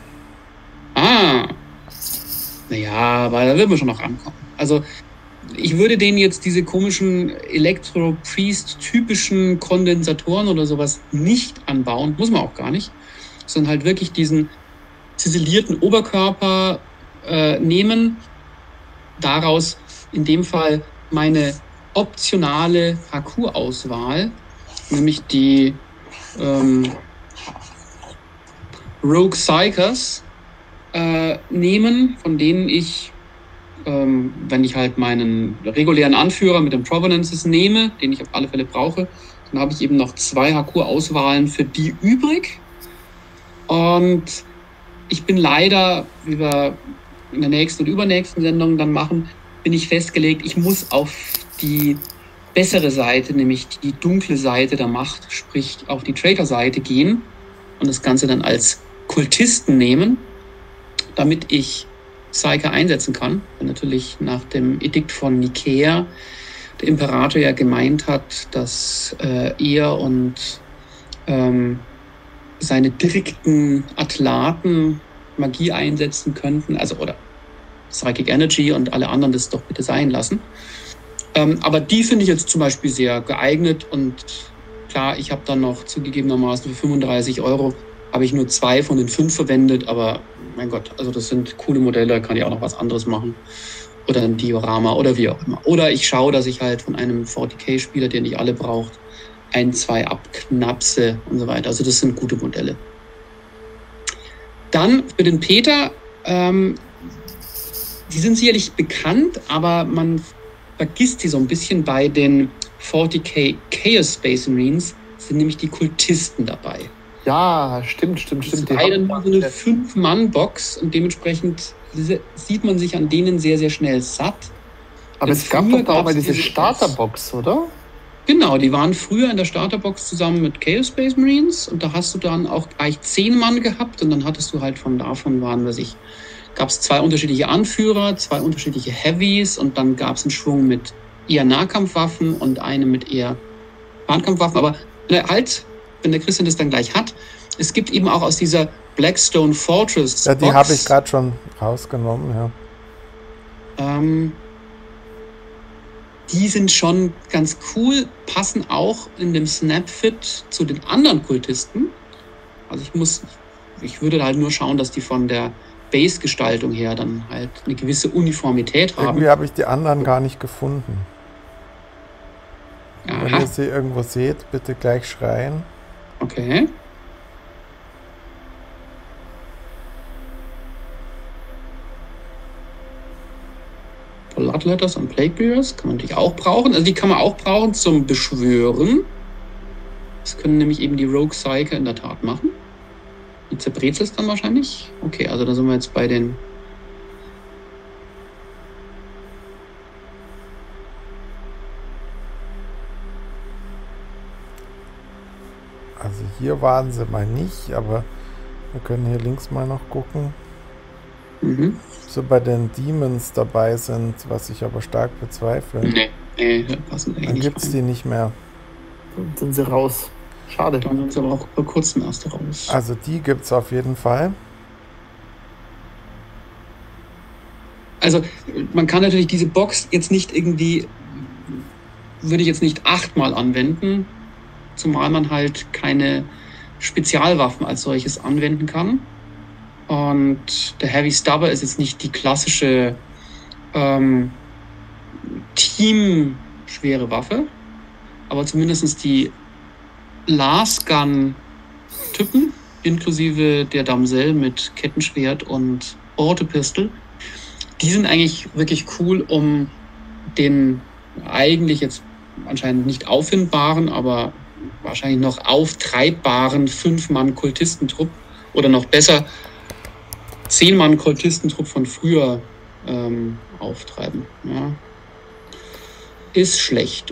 Naja, aber da wird man schon noch rankommen. Also ich würde denen jetzt diese komischen Elektro-Priest-typischen Kondensatoren oder sowas nicht anbauen, muss man auch gar nicht, sondern halt wirklich diesen ziselierten Oberkörper nehmen, daraus in dem Fall meine optionale Parcours-Auswahl, nämlich die Rogue Psykers nehmen, von denen ich, wenn ich halt meinen regulären Anführer mit den Provenances nehme, den ich auf alle Fälle brauche, dann habe ich eben noch 2 Parcours-Auswahlen für die übrig. Und ich bin leider, wie wir in der nächsten und übernächsten Sendung dann machen, bin ich festgelegt, ich muss auf die bessere Seite, nämlich die dunkle Seite der Macht, sprich auf die Traitor-Seite gehen und das Ganze dann als Kultisten nehmen, damit ich Psyker einsetzen kann. Weil natürlich nach dem Edikt von Nikäa der Imperator ja gemeint hat, dass er und seine direkten Atlaten Magie einsetzen könnten, also oder Psychic Energy und alle anderen das doch bitte sein lassen. Aber die finde ich jetzt zum Beispiel sehr geeignet und klar, ich habe dann noch zugegebenermaßen für 35 € habe ich nur 2 von den 5 verwendet, aber mein Gott, also das sind coole Modelle, kann ich auch noch was anderes machen. Oder ein Diorama oder wie auch immer. Oder ich schaue, dass ich halt von einem 40k-Spieler, der nicht alle braucht, 1, 2 abknapse und so weiter. Also das sind gute Modelle. Dann für den Peter, die sind sicherlich bekannt, aber man vergisst sie so ein bisschen bei den 40k Chaos Space Marines, sind nämlich die Kultisten dabei. Ja, stimmt. Das ist leider nur so eine 5-Mann-Box und dementsprechend sieht man sich an denen sehr, sehr schnell satt. Aber es gab doch da auch mal diese Starterbox, oder? Genau, die waren früher in der Starterbox zusammen mit Chaos Space Marines und da hast du dann auch gleich 10 Mann gehabt und dann hattest du halt gab es 2 unterschiedliche Anführer, 2 unterschiedliche Heavies und dann gab es einen Schwung mit eher Nahkampfwaffen und eine mit eher Fernkampfwaffen. Aber halt, wenn der Christian das dann gleich hat, es gibt eben auch aus dieser Blackstone Fortress Ja, die habe ich gerade schon rausgenommen, ja. Die sind schon ganz cool, passen auch in dem Snapfit zu den anderen Kultisten. Also ich würde halt nur schauen, dass die von der Base-Gestaltung her dann halt eine gewisse Uniformität haben. Irgendwie habe ich die anderen gar nicht gefunden. Aha. Wenn ihr sie irgendwo seht, bitte gleich schreien. Okay. Bloodletters und Plague Bearers kann man natürlich auch brauchen. Also die kann man auch brauchen zum Beschwören. Das können nämlich eben die Rogue Psyker in der Tat machen. Die zerbrezelt es dann wahrscheinlich. Okay, also da sind wir jetzt bei den... Also hier waren sie mal nicht, aber wir können hier links mal noch gucken. So bei den Demons dabei sind, was ich aber stark bezweifle. Nee, passen dann gibt es die nicht mehr. Dann sind sie raus. Schade. Dann sind sie aber auch vor kurzem erst raus. Also die gibt es auf jeden Fall. Also man kann natürlich diese Box jetzt nicht irgendwie, würde ich jetzt nicht 8-mal anwenden, zumal man halt keine Spezialwaffen als solches anwenden kann. Und der Heavy Stubber ist jetzt nicht die klassische Team-schwere Waffe, aber zumindest die Lasgun-Typen, inklusive der Damsel mit Kettenschwert und Autopistol, die sind eigentlich wirklich cool, um den eigentlich jetzt anscheinend nicht auffindbaren, aber wahrscheinlich noch auftreibbaren 5-Mann-Kultistentrupp oder noch besser 10-Mann-Kultistentrupp von früher auftreiben. Ja. Ist schlecht.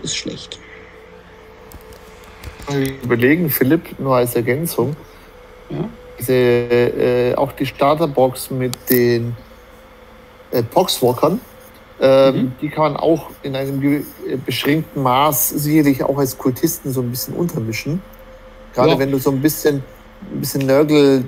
Überlegen, Philipp, nur als Ergänzung. Ja. Auch die Starterbox mit den Poxwalkern, die kann man auch in einem beschränkten Maß sicherlich auch als Kultisten so ein bisschen untermischen. Gerade wenn du so ein bisschen Nörgel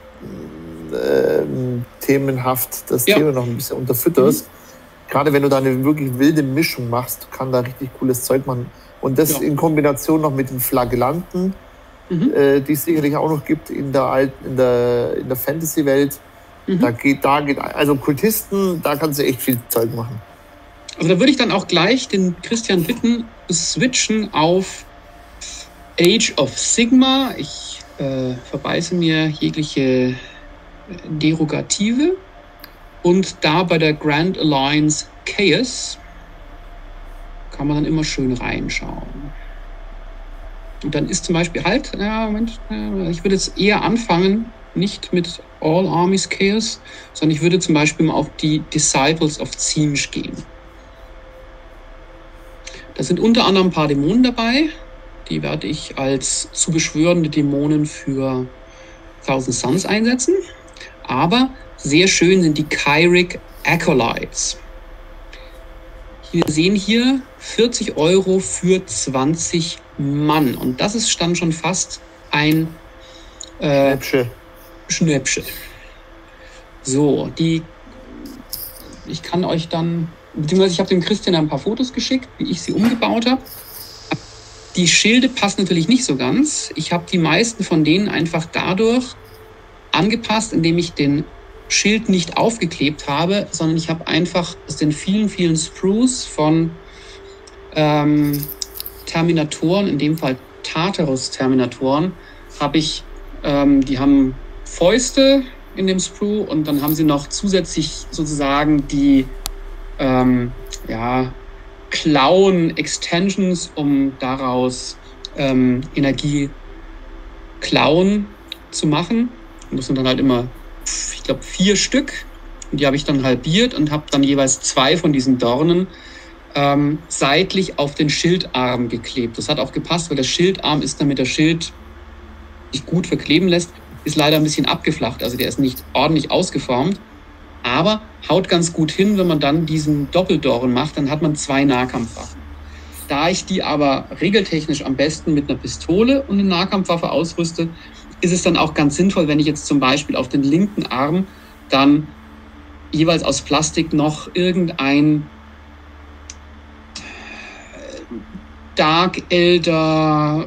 themenhaft das Thema noch ein bisschen unterfütterst. Gerade wenn du da eine wirklich wilde Mischung machst, kann da richtig cooles Zeug machen. Und das in Kombination noch mit den Flagellanten, die es sicherlich auch noch gibt in der Fantasy-Welt. Da geht, also Kultisten, da kannst du echt viel Zeug machen. Also da würde ich dann auch gleich den Christian bitten, switchen auf Age of Sigmar. Ich verbeiße mir jegliche Derogative. Und da bei der Grand Alliance Chaos kann man dann immer schön reinschauen. Und dann ist zum Beispiel ich würde jetzt eher anfangen, nicht mit All Armies Chaos, sondern ich würde zum Beispiel mal auf die Disciples of Tzeentch gehen. Da sind unter anderem ein paar Dämonen dabei. Die werde ich als zu beschwörende Dämonen für Thousand Suns einsetzen. Aber sehr schön sind die Kyric Acolytes. Wir sehen hier 40 € für 20 Mann. Und das ist dann schon fast ein Schnäppchen. So, ich kann euch dann, beziehungsweise ich habe dem Christian ein paar Fotos geschickt, wie ich sie umgebaut habe. Die Schilde passen natürlich nicht so ganz. Ich habe die meisten von denen einfach dadurch angepasst, indem ich den Schild nicht aufgeklebt habe, sondern ich habe einfach aus den vielen, vielen Sprues von Terminatoren, in dem Fall Tartarus-Terminatoren, habe ich, die haben Fäuste in dem Sprue und dann haben sie noch zusätzlich sozusagen die Klauen-Extensions, um daraus Energie klauen zu machen. Und das sind dann halt immer, ich glaube, 4 Stück. Und die habe ich dann halbiert und habe dann jeweils 2 von diesen Dornen seitlich auf den Schildarm geklebt. Das hat auch gepasst, weil der Schildarm ist, damit der Schild sich gut verkleben lässt, ist leider ein bisschen abgeflacht. Also der ist nicht ordentlich ausgeformt, aber haut ganz gut hin, wenn man dann diesen Doppeldorn macht, dann hat man 2 Nahkampfwaffen. Da ich die aber regeltechnisch am besten mit einer Pistole und einer Nahkampfwaffe ausrüste, ist es dann auch ganz sinnvoll, wenn ich jetzt zum Beispiel auf den linken Arm dann jeweils aus Plastik noch irgendein Dark Elder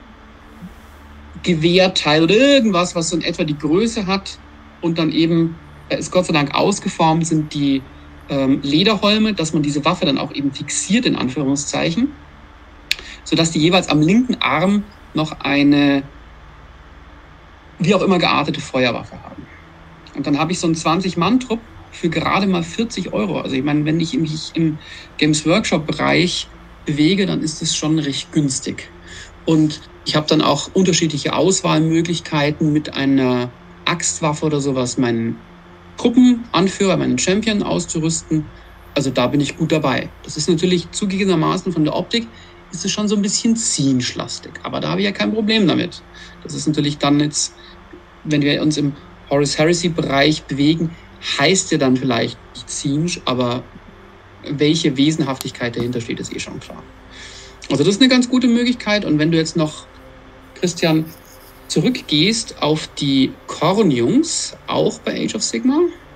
Gewehrteil oder irgendwas, was so in etwa die Größe hat und dann eben, ist Gott sei Dank ausgeformt, sind die Lederholme, dass man diese Waffe dann auch eben fixiert, in Anführungszeichen, sodass die jeweils am linken Arm noch eine wie auch immer geartete Feuerwaffe haben. Und dann habe ich so einen 20-Mann-Trupp für gerade mal 40 €. Also ich meine, wenn ich mich im Games Workshop-Bereich bewege, dann ist das schon recht günstig. Und ich habe dann auch unterschiedliche Auswahlmöglichkeiten mit einer Axtwaffe oder sowas, meinen Truppenanführer, meinen Champion auszurüsten. Also da bin ich gut dabei. Das ist natürlich zugegebenermaßen von der Optik, ist es schon so ein bisschen Siege-lastig. Aber da habe ich ja kein Problem damit. Das ist natürlich dann jetzt, wenn wir uns im Horus Heresy-Bereich bewegen, heißt ja dann vielleicht nicht Siege, aber welche Wesenhaftigkeit dahinter steht, ist eh schon klar. Also das ist eine ganz gute Möglichkeit. Und wenn du jetzt noch, Christian, zurückgehst auf die Korn-Jungs, auch bei Age of Sigmar.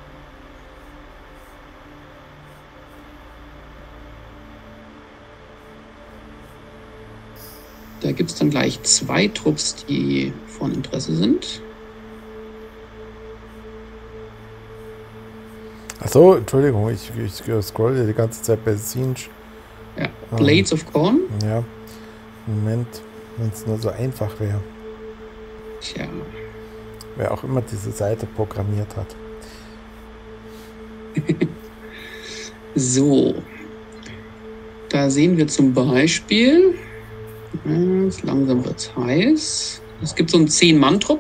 Da gibt es dann gleich 2 Trupps, die von Interesse sind. Achso, Entschuldigung, ich scrolle die ganze Zeit bei Siege. Ja, Blades of Corn. Ja, Moment, wenn es nur so einfach wäre. Tja. Wer auch immer diese Seite programmiert hat. So. Da sehen wir zum Beispiel, langsam wird es heiß. Es gibt so einen 10-Mann-Trupp.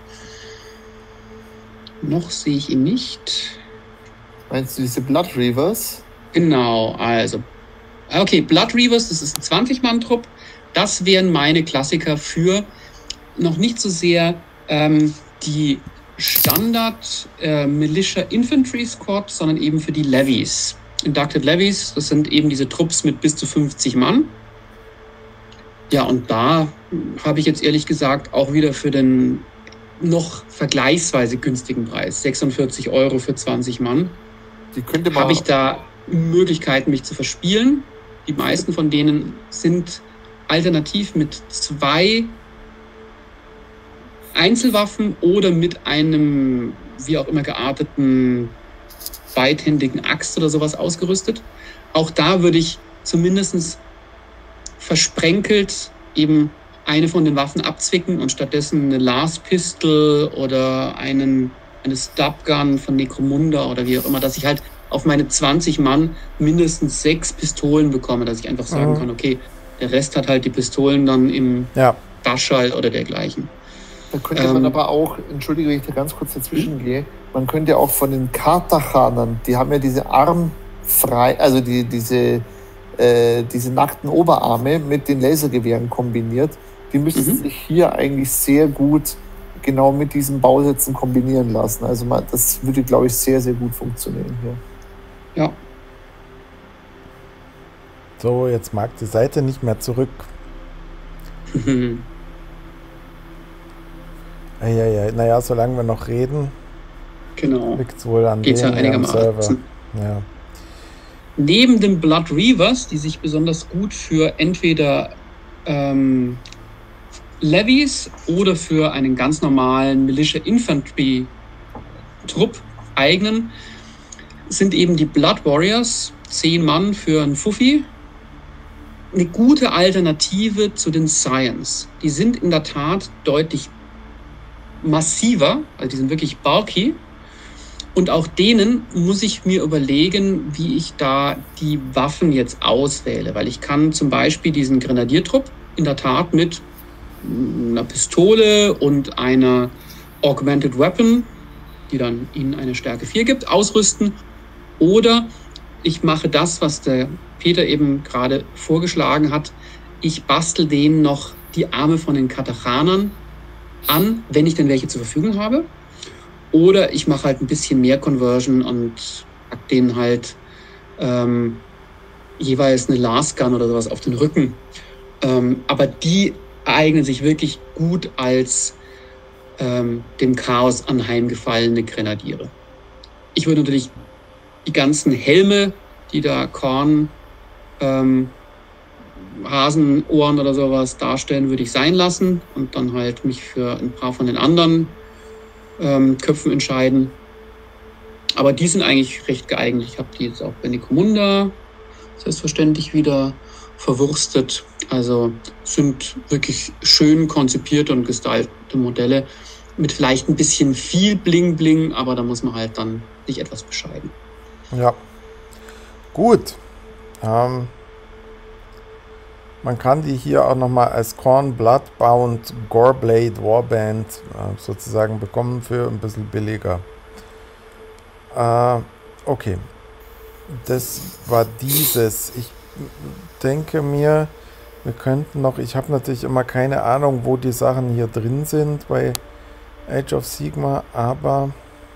Noch sehe ich ihn nicht. Meinst du diese Blood Reavers? Genau, also. Okay, Blood Reavers, das ist ein 20-Mann-Trupp. Das wären meine Klassiker für noch nicht so sehr die Standard Militia Infantry Squad, sondern eben für die Levies. Inducted Levies, das sind eben diese Trupps mit bis zu 50 Mann. Ja, und da habe ich jetzt ehrlich gesagt auch wieder für den noch vergleichsweise günstigen Preis, 46 € für 20 Mann, habe ich da Möglichkeiten, mich zu verspielen. Die meisten von denen sind alternativ mit 2 Einzelwaffen oder mit einem, wie auch immer gearteten, beidhändigen Axt oder sowas ausgerüstet. Auch da würde ich zumindest versprenkelt eben eine von den Waffen abzwicken und stattdessen eine Last Pistol oder eine Stubgun von Necromunda oder wie auch immer, dass ich halt auf meine 20 Mann mindestens 6 Pistolen bekomme, dass ich einfach sagen kann, okay, der Rest hat halt die Pistolen dann im Daschall oder dergleichen. Da könnte man aber auch, entschuldige, wenn ich da ganz kurz dazwischen gehe, man könnte auch von den Kartachanern, die haben ja diese armfrei, also diese diese nackten Oberarme mit den Lasergewehren kombiniert. Die müssen sich hier eigentlich sehr gut genau mit diesen Bausätzen kombinieren lassen. Also das würde, glaube ich, sehr, sehr gut funktionieren hier. Ja. So, jetzt mag die Seite nicht mehr zurück. Naja, solange wir noch reden, genau, liegt es wohl an geht's dem ja einigermaßen. Ja. Neben den Blood Reavers, die sich besonders gut für entweder Levies oder für einen ganz normalen Militia Infantry Trupp eignen, sind eben die Blood Warriors, 10 Mann für einen Fuffi, eine gute Alternative zu den Scions. Die sind in der Tat deutlich massiver, also die sind wirklich bulky. Und auch denen muss ich mir überlegen, wie ich da die Waffen jetzt auswähle. Weil ich kann zum Beispiel diesen Grenadiertrupp in der Tat mit einer Pistole und einer Augmented Weapon, die dann ihnen eine Stärke 4 gibt, ausrüsten. Oder ich mache das, was der Peter eben gerade vorgeschlagen hat. Ich bastel denen noch die Arme von den Katachanern an, wenn ich denn welche zur Verfügung habe. Oder ich mache halt ein bisschen mehr Conversion und pack denen halt jeweils eine Lasgun oder sowas auf den Rücken. Aber die eignen sich wirklich gut als dem Chaos anheimgefallene Grenadiere. Ich würde natürlich die ganzen Helme, die da Korn, Hasenohren oder sowas darstellen, würde ich sein lassen und dann halt mich für ein paar von den anderen Köpfen entscheiden. Aber die sind eigentlich recht geeignet. Ich habe die jetzt auch bei Necromunda selbstverständlich wieder verwurstet. Also sind wirklich schön konzipierte und gestaltete Modelle mit vielleicht ein bisschen viel Bling-Bling, aber da muss man halt dann sich etwas bescheiden. Ja, gut. Man kann die hier auch nochmal als Khorne Bloodbound Goreblade Warband sozusagen bekommen für ein bisschen billiger. Okay. Das war dieses. Ich denke mir, wir könnten noch, ich habe natürlich immer keine Ahnung, wo die Sachen hier drin sind bei Age of Sigmar, aber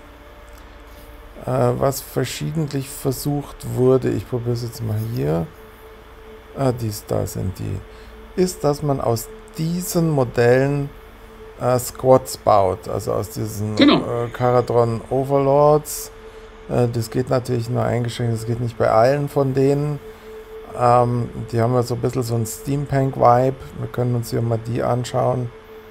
was verschiedentlich versucht wurde, ich probiere es jetzt mal hier, da sind die, ist, dass man aus diesen Modellen Squads baut, also aus diesen Kharadron Overlords. Das geht natürlich nur eingeschränkt, das geht nicht bei allen von denen. Die haben ja so ein bisschen so einen Steampunk-Vibe. Wir können uns hier mal die anschauen.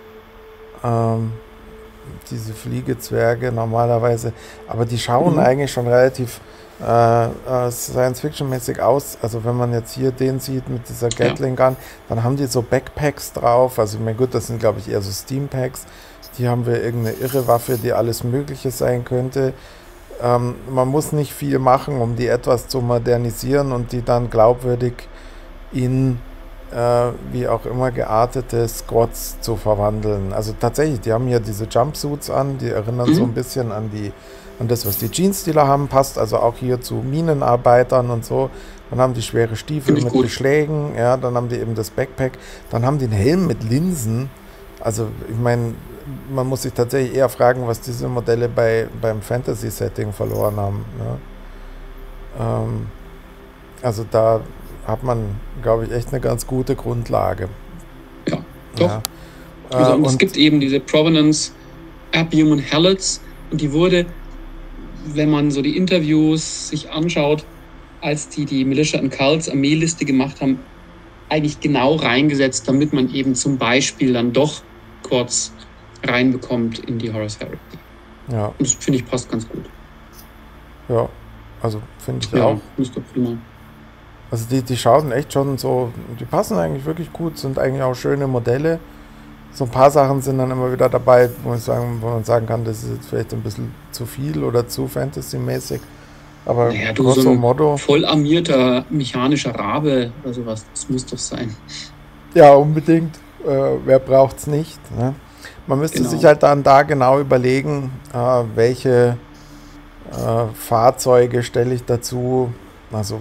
Diese Fliegezwerge normalerweise. Aber die schauen eigentlich schon relativ Science-Fiction-mäßig aus. Also wenn man jetzt hier den sieht mit dieser Gatling Gun, dann haben die so Backpacks drauf. Also ich meine, gut, das sind glaube ich eher so Steampacks. Die haben wir irgendeine irre Waffe, die alles Mögliche sein könnte. Man muss nicht viel machen, um die etwas zu modernisieren und die dann glaubwürdig in wie auch immer geartete Squads zu verwandeln. Also tatsächlich, die haben hier diese Jumpsuits an, die erinnern so ein bisschen an das, was die Jeans-Dealer haben, passt also auch hier zu Minenarbeitern und so. Dann haben die schwere Stiefel mit Beschlägen, ja, dann haben die eben das Backpack, dann haben die einen Helm mit Linsen. Also ich meine, man muss sich tatsächlich eher fragen, was diese Modelle beim Fantasy-Setting verloren haben. Ne? Also da hat man, glaube ich, echt eine ganz gute Grundlage. Ja, doch. Ja. Und es gibt eben diese Provenance Abhuman Helots und die wurde, wenn man so die Interviews sich anschaut, als die Militia and Cults Armeeliste gemacht haben, eigentlich genau reingesetzt, damit man eben zum Beispiel dann doch kurz reinbekommt in die Horus Heresy. Ja. Und das finde ich passt ganz gut. Ja, also finde ich auch. Ist doch prima. Also die schauen echt schon so, die passen eigentlich wirklich gut, sind eigentlich auch schöne Modelle. So ein paar Sachen sind dann immer wieder dabei, wo man sagen kann, das ist jetzt vielleicht ein bisschen zu viel oder zu Fantasy-mäßig. Aber grosso modo. Voll armierter mechanischer Rabe oder sowas, das muss doch sein. Ja, unbedingt. Wer braucht's nicht? Ne? Man müsste sich halt dann da genau überlegen, welche Fahrzeuge stelle ich dazu. Also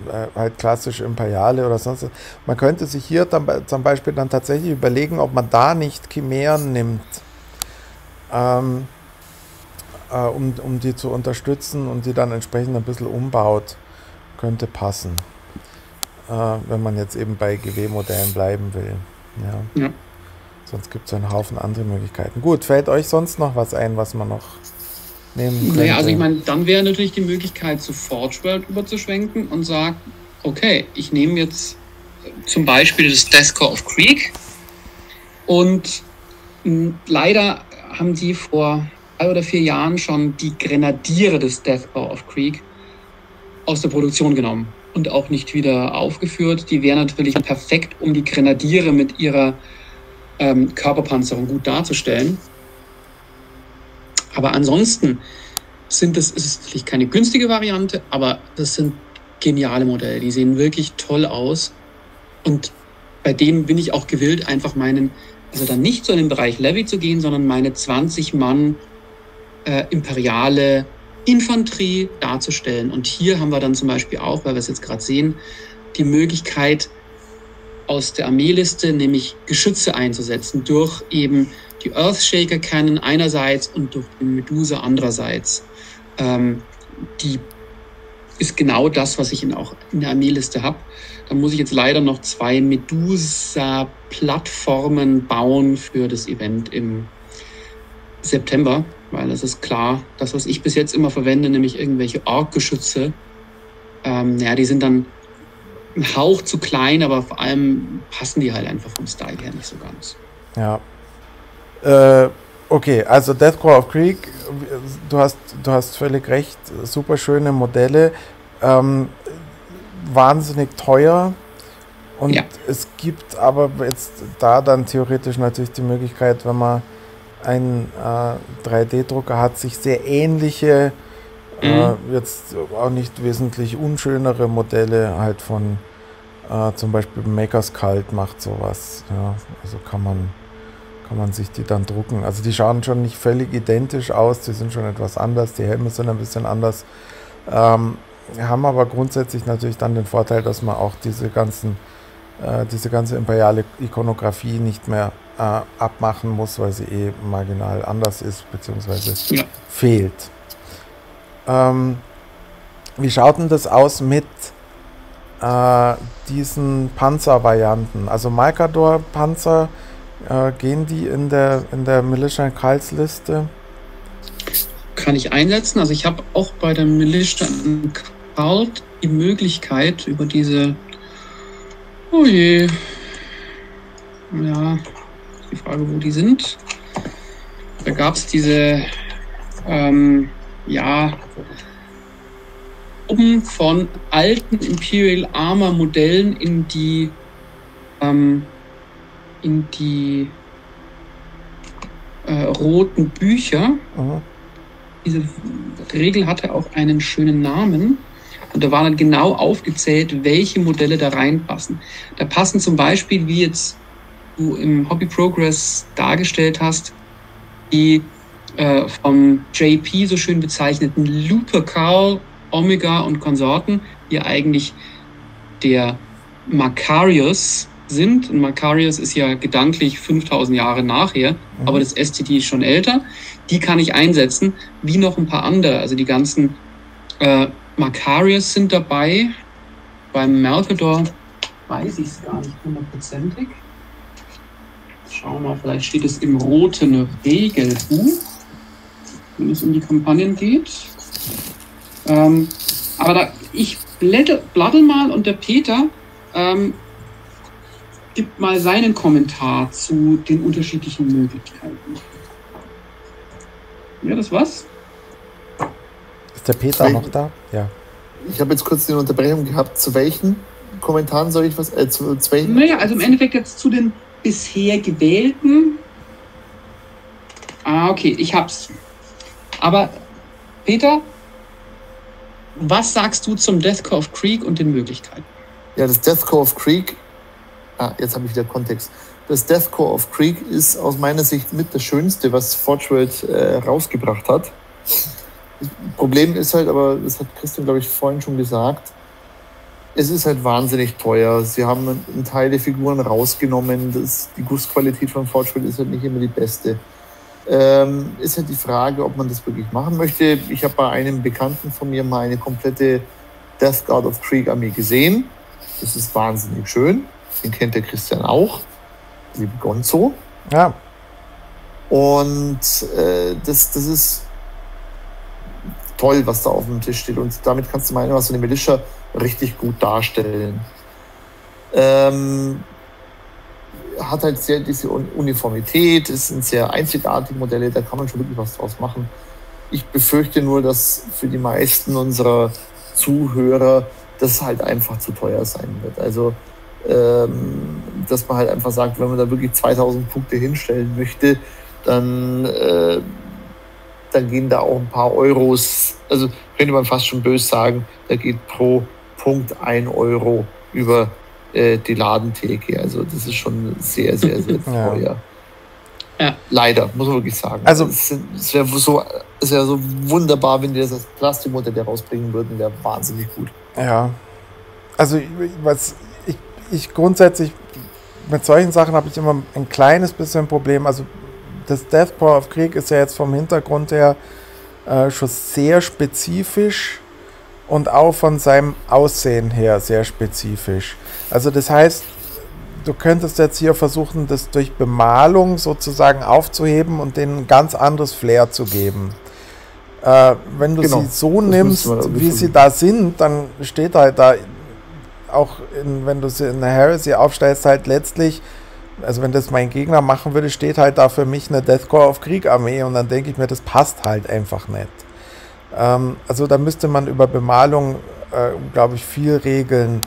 halt klassisch Imperiale oder sonst was. Man könnte sich hier dann, zum Beispiel dann tatsächlich überlegen, ob man da nicht Chimären nimmt, um die zu unterstützen und die dann entsprechend ein bisschen umbaut. Könnte passen, wenn man jetzt eben bei GW-Modellen bleiben will. Ja. Sonst gibt es einen Haufen andere Möglichkeiten. Gut, fällt euch sonst noch was ein, was man noch nehmen könnte? Naja, also ich meine, dann wäre natürlich die Möglichkeit, zu Forge World überzuschwenken und sagt, okay, ich nehme jetzt zum Beispiel das Deathcore of Krieg und leider haben die vor 3 oder 4 Jahren schon die Grenadiere des Deathcore of Krieg aus der Produktion genommen und auch nicht wieder aufgeführt. Die wären natürlich perfekt, um die Grenadiere mit ihrer Körperpanzerung gut darzustellen. Aber ansonsten ist es natürlich keine günstige Variante, aber das sind geniale Modelle. Die sehen wirklich toll aus. Und bei denen bin ich auch gewillt, einfach dann nicht so in den Bereich Levy zu gehen, sondern meine 20 Mann imperiale Infanterie darzustellen. Und hier haben wir dann zum Beispiel auch, weil wir es jetzt gerade sehen, die Möglichkeit, aus der Armeeliste nämlich Geschütze einzusetzen, durch eben die Earthshaker Cannon einerseits und durch den Medusa andererseits. Die ist genau das, was ich auch in der Armeeliste habe. Da muss ich jetzt leider noch 2 Medusa-Plattformen bauen für das Event im September, weil es ist klar, das, was ich bis jetzt immer verwende, nämlich irgendwelche Ork-Geschütze, die sind dann ein Hauch zu klein, aber vor allem passen die halt einfach vom Style her nicht so ganz. Ja. Okay, also Deathcore of Krieg, du hast völlig recht, super schöne Modelle, wahnsinnig teuer und es gibt aber jetzt da dann theoretisch natürlich die Möglichkeit, wenn man einen 3D-Drucker hat, sich sehr ähnliche, jetzt auch nicht wesentlich unschönere Modelle halt von zum Beispiel Maker's Cult macht sowas. Ja, also kann man sich die dann drucken. Also die schauen schon nicht völlig identisch aus, die sind schon etwas anders, die Helme sind ein bisschen anders, haben aber grundsätzlich natürlich dann den Vorteil, dass man auch diese ganze imperiale Ikonografie nicht mehr abmachen muss, weil sie marginal anders ist, beziehungsweise fehlt. Wie schaut denn das aus mit diesen Panzervarianten? Also Malkador-Panzer, gehen die in der Militia Cults Liste? Kann ich einsetzen. Also ich habe auch bei der Militia Cult die Möglichkeit über diese die Frage, wo die sind. Da gab es diese von alten Imperial Armor Modellen in die roten Bücher. Aha. Diese Regel hatte auch einen schönen Namen. Und da war dann genau aufgezählt, welche Modelle da reinpassen. Da passen zum Beispiel, wie jetzt du im Hobby Progress dargestellt hast, die vom JP so schön bezeichneten Lupercal, Omega und Konsorten, die eigentlich der Macarius sind. Und Macarius ist ja gedanklich 5000 Jahre nachher, aber das STD ist schon älter. Die kann ich einsetzen, wie noch ein paar andere. Also die ganzen Macarius sind dabei. Beim Malkador weiß ich es gar nicht 100%ig. Schauen wir mal, vielleicht steht es im roten Regelbuch, wenn es um die Kampagnen geht. Aber ich bladdel mal und der Peter gibt mal seinen Kommentar zu den unterschiedlichen Möglichkeiten. Ja, das war's. Ist der Peter noch da? Ja. Ich habe jetzt kurz eine Unterbrechung gehabt. Zu welchen Kommentaren soll ich was? Zu welchen? Naja, also im Endeffekt jetzt zu den bisher gewählten. Okay, ich hab's. Aber Peter, was sagst du zum Deathcore of Krieg und den Möglichkeiten? Ja, das Deathcore of Krieg, jetzt habe ich wieder Kontext. Das Deathcore of Krieg ist aus meiner Sicht mit das Schönste, was Forge World rausgebracht hat. Das Problem ist halt, aber das hat Christian, glaube ich, vorhin schon gesagt, es ist halt wahnsinnig teuer. Sie haben einen Teil der Figuren rausgenommen. Die Gussqualität von Forge World ist halt nicht immer die beste. Ist halt die Frage, ob man das wirklich machen möchte. Ich habe bei einem Bekannten von mir mal eine komplette Death Guard of Krieg Armee gesehen. Das ist wahnsinnig schön. Den kennt der Christian auch. Liebe Gonzo. Ja. Und das ist toll, was da auf dem Tisch steht. Und damit kannst du meinen, was so eine Militia richtig gut darstellen. Hat halt sehr diese Uniformität, es sind sehr einzigartige Modelle, da kann man schon wirklich was draus machen. Ich befürchte nur, dass für die meisten unserer Zuhörer das halt einfach zu teuer sein wird. Also, dass man halt einfach sagt, wenn man da wirklich 2000 Punkte hinstellen möchte, dann gehen da auch ein paar Euros, also könnte man fast schon böse sagen, da geht pro Punkt 1 Euro über die Ladentheke. Also das ist schon sehr, sehr, sehr teuer. Ja. Leider, muss man wirklich sagen. Also es wäre so wunderbar, wenn die das als Plastikmodell rausbringen würden, wäre wahnsinnig gut. Ja. Also ich grundsätzlich mit solchen Sachen habe ich immer ein kleines bisschen Problem. Also das Death Power of Krieg ist ja jetzt vom Hintergrund her schon sehr spezifisch und auch von seinem Aussehen her sehr spezifisch. Also das heißt, du könntest jetzt hier versuchen, das durch Bemalung sozusagen aufzuheben und denen ein ganz anderes Flair zu geben. Wenn du sie so nimmst, wie sie da sind, dann steht halt da auch, wenn du sie in der Heresy aufstellst, halt letztlich, also wenn das mein Gegner machen würde, steht halt da für mich eine Death Corps of Krieg Armee und dann denke ich mir, das passt halt einfach nicht. Also da müsste man über Bemalung, glaube ich, viel regeln.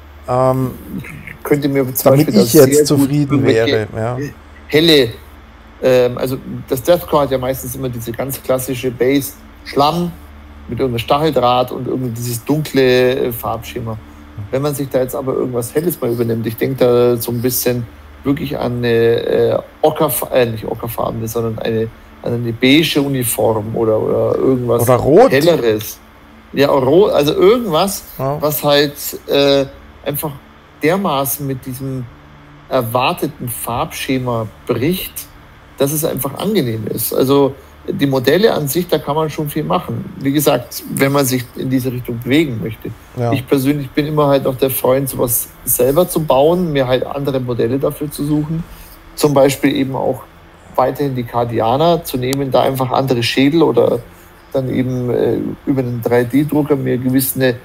Könnte mir damit ich jetzt zufrieden wäre. Ja. Helle, also das Death Corps hat ja meistens immer diese ganz klassische Base Schlamm mit irgendeinem Stacheldraht und irgendwie dieses dunkle Farbschema. Wenn man sich da jetzt aber irgendwas Helles mal übernimmt, ich denke da so ein bisschen wirklich an eine nicht ockerfarbene, sondern eine beige Uniform oder irgendwas oder rot. Helleres. Ja, rot, also irgendwas, was halt einfach dermaßen mit diesem erwarteten Farbschema bricht, dass es einfach angenehm ist. Also die Modelle an sich, da kann man schon viel machen. Wie gesagt, wenn man sich in diese Richtung bewegen möchte. Ja. Ich persönlich bin immer halt auch der Freund, sowas selber zu bauen, mir halt andere Modelle dafür zu suchen. Zum Beispiel eben auch weiterhin die Cardianer zu nehmen, da einfach andere Schädel oder dann eben über einen 3D-Drucker mir gewisse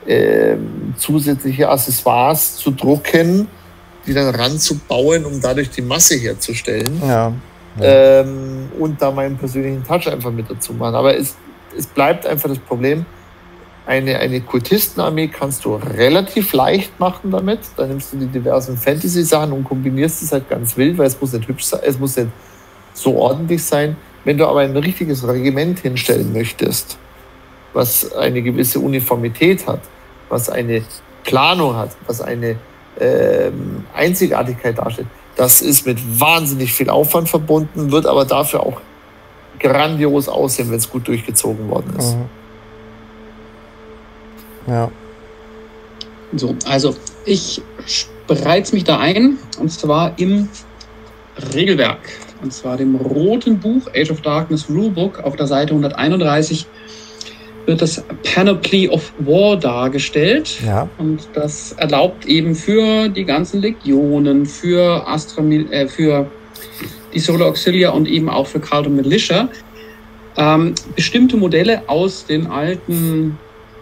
zusätzliche Accessoires zu drucken, die dann ranzubauen, um dadurch die Masse herzustellen. Ja. Und da meinen persönlichen Touch einfach mit dazu machen. Aber es bleibt einfach das Problem, eine Kultistenarmee kannst du relativ leicht machen damit. Da nimmst du die diversen Fantasy-Sachen und kombinierst es halt ganz wild, weil es muss nicht hübsch sein, es muss nicht so ordentlich sein. Wenn du aber ein richtiges Regiment hinstellen möchtest, was eine gewisse Uniformität hat, was eine Planung hat, was eine Einzigartigkeit darstellt, das ist mit wahnsinnig viel Aufwand verbunden, wird aber dafür auch grandios aussehen, wenn es gut durchgezogen worden ist. Ja. So, also ich bereite mich da ein, und zwar im Regelwerk. Und zwar dem roten Buch Age of Darkness Rulebook auf der Seite 131 wird das Panoply of War dargestellt. Ja. Und das erlaubt eben für die ganzen Legionen, für die Solar Auxilia und eben auch für Cult und Militia bestimmte Modelle aus den alten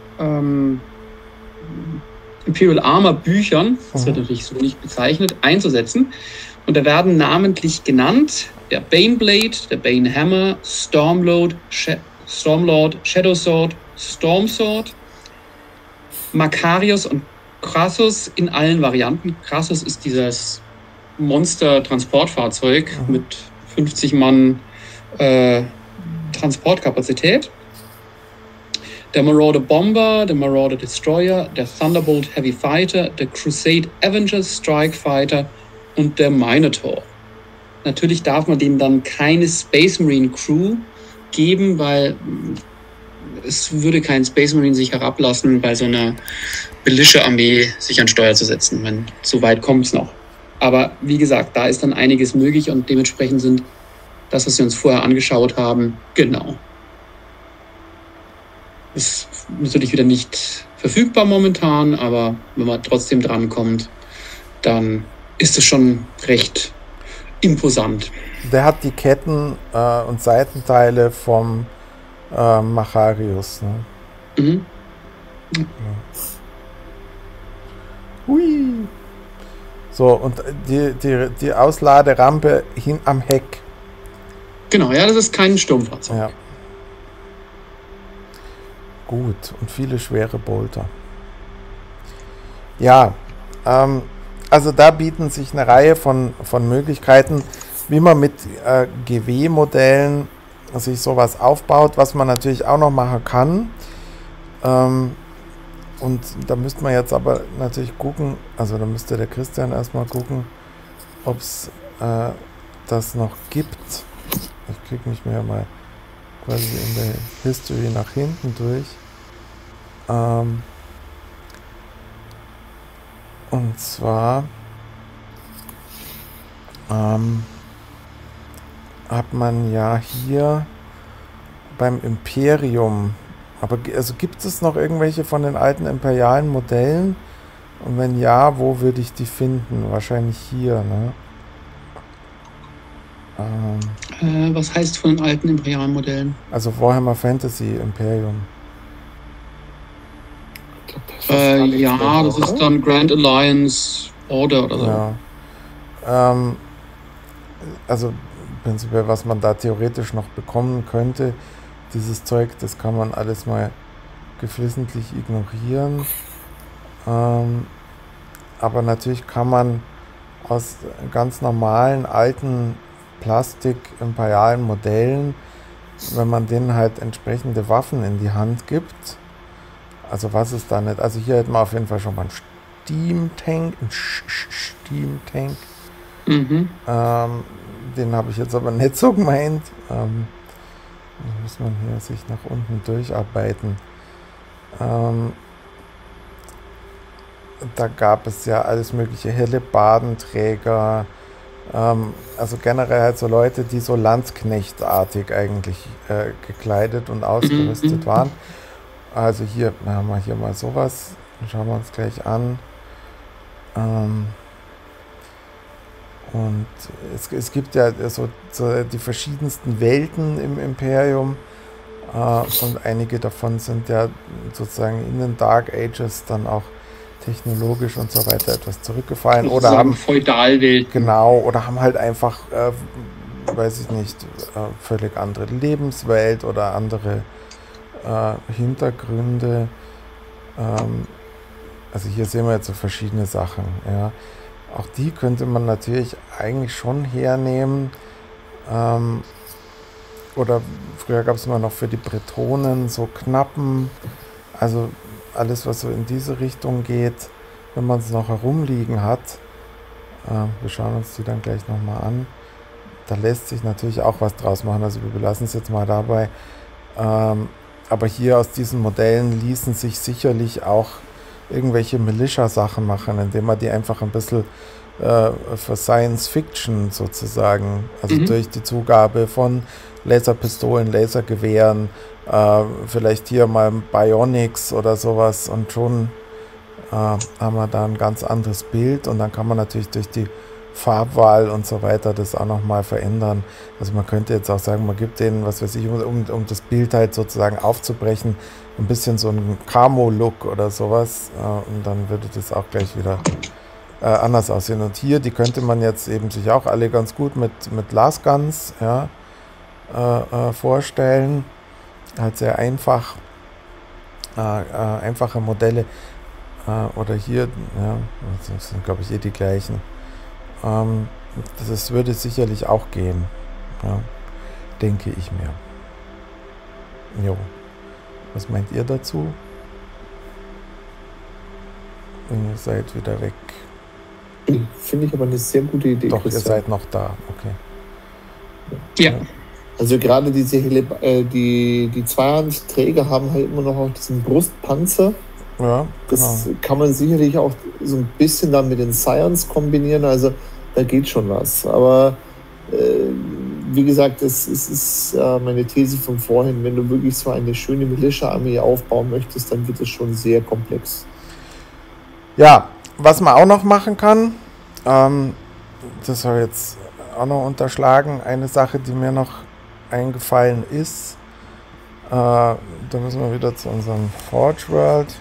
Imperial Armor Büchern, das wird natürlich so nicht bezeichnet, einzusetzen. Und da werden namentlich genannt der Baneblade, der Banehammer, Stormlord, Shadow Sword, Storm Sword, Makarios und Crassus in allen Varianten. Crassus ist dieses Monster-Transportfahrzeug mit 50 Mann Transportkapazität. Der Marauder Bomber, der Marauder Destroyer, der Thunderbolt Heavy Fighter, der Crusade Avengers Strike Fighter und der Minotaur. Natürlich darf man dem dann keine Space Marine Crew geben, weil es würde kein Space Marine sich herablassen, bei so einer Militia-Armee sich an Steuer zu setzen. Wenn, so weit kommt es noch. Aber wie gesagt, da ist dann einiges möglich und dementsprechend sind das, was wir uns vorher angeschaut haben, genau. Ist natürlich wieder nicht verfügbar momentan, aber wenn man trotzdem drankommt, dann ist es schon recht imposant. Der hat die Ketten und Seitenteile vom Macharius. Ne? Mhm. Ja. Hui. So, und die Ausladerampe hin am Heck. Genau, ja, das ist kein Sturmfahrzeug. Ja. Gut, und viele schwere Bolter. Ja, also da bieten sich eine Reihe von Möglichkeiten, wie man mit GW-Modellen sich sowas aufbaut, was man natürlich auch noch machen kann. Und da müsste man jetzt aber natürlich gucken, also da müsste der Christian erstmal gucken, ob es das noch gibt. Ich klicke mich mir mal quasi in der History nach hinten durch. Und zwar hat man ja hier beim Imperium, aber also gibt es noch irgendwelche von den alten imperialen Modellen? Und wenn ja, wo würde ich die finden? Wahrscheinlich hier, ne? Was heißt von den alten imperialen Modellen? Also Warhammer Fantasy Imperium. Ja, das ist dann Grand Alliance Order oder so. Ja. Also prinzipiell, was man da theoretisch noch bekommen könnte, dieses Zeug, das kann man alles mal geflissentlich ignorieren. Aber natürlich kann man aus ganz normalen alten Plastik-imperialen Modellen, wenn man denen halt entsprechende Waffen in die Hand gibt, also was ist da nicht, also hier hätten wir auf jeden Fall schon mal einen Steam-Tank, Mhm. Den habe ich jetzt aber nicht so gemeint. Da muss man hier sich nach unten durcharbeiten. Da gab es ja alles mögliche Hellebardenträger, also generell halt so Leute, die so landsknechtartig eigentlich gekleidet und ausgerüstet waren. Also hier haben wir hier mal sowas, schauen wir uns gleich an. Und es gibt ja so die verschiedensten Welten im Imperium und einige davon sind ja sozusagen in den Dark Ages dann auch technologisch und so weiter etwas zurückgefallen oder haben Feudalwelten. Genau, oder haben halt einfach, weiß ich nicht, völlig andere Lebenswelt oder andere Hintergründe. Also hier sehen wir jetzt so verschiedene Sachen, ja. Auch die könnte man natürlich eigentlich schon hernehmen. Oder früher gab es immer noch für die Bretonen so Knappen. Also alles, was so in diese Richtung geht, wenn man es noch herumliegen hat. Wir schauen uns die dann gleich nochmal an. Da lässt sich natürlich auch was draus machen. Also wir belassen es jetzt mal dabei. Aber hier aus diesen Modellen ließen sich sicherlich auch irgendwelche Militia-Sachen machen, indem man die einfach ein bisschen für Science Fiction sozusagen, also durch die Zugabe von Laserpistolen, Lasergewehren, vielleicht hier mal Bionics oder sowas und schon haben wir da ein ganz anderes Bild und dann kann man natürlich durch die Farbwahl und so weiter das auch nochmal verändern. Also man könnte jetzt auch sagen, man gibt denen, was weiß ich, um das Bild halt sozusagen aufzubrechen, ein bisschen so einen Camo-Look oder sowas und dann würde das auch gleich wieder anders aussehen. Und hier, die könnte man jetzt eben sich auch alle ganz gut mit Lasguns vorstellen. Halt sehr einfach, einfache Modelle. Oder hier, ja, das sind glaube ich die gleichen. Das würde sicherlich auch gehen, ja, denke ich mir. Jo. Was meint ihr dazu? Ihr seid wieder weg. Finde ich aber eine sehr gute Idee. Doch, Christian. ihr seid noch da, okay. Ja. Also gerade die Zweihandträger haben halt immer noch auch diesen Brustpanzer. Ja, das kann man sicherlich auch so ein bisschen dann mit den Scions kombinieren, also da geht schon was. Aber wie gesagt, es ist meine These von vorhin, wenn du wirklich so eine schöne Militia-Armee aufbauen möchtest, dann wird es schon sehr komplex. Ja, was man auch noch machen kann, das habe ich jetzt auch noch unterschlagen, eine Sache, die mir noch eingefallen ist, da müssen wir wieder zu unserem Forge World.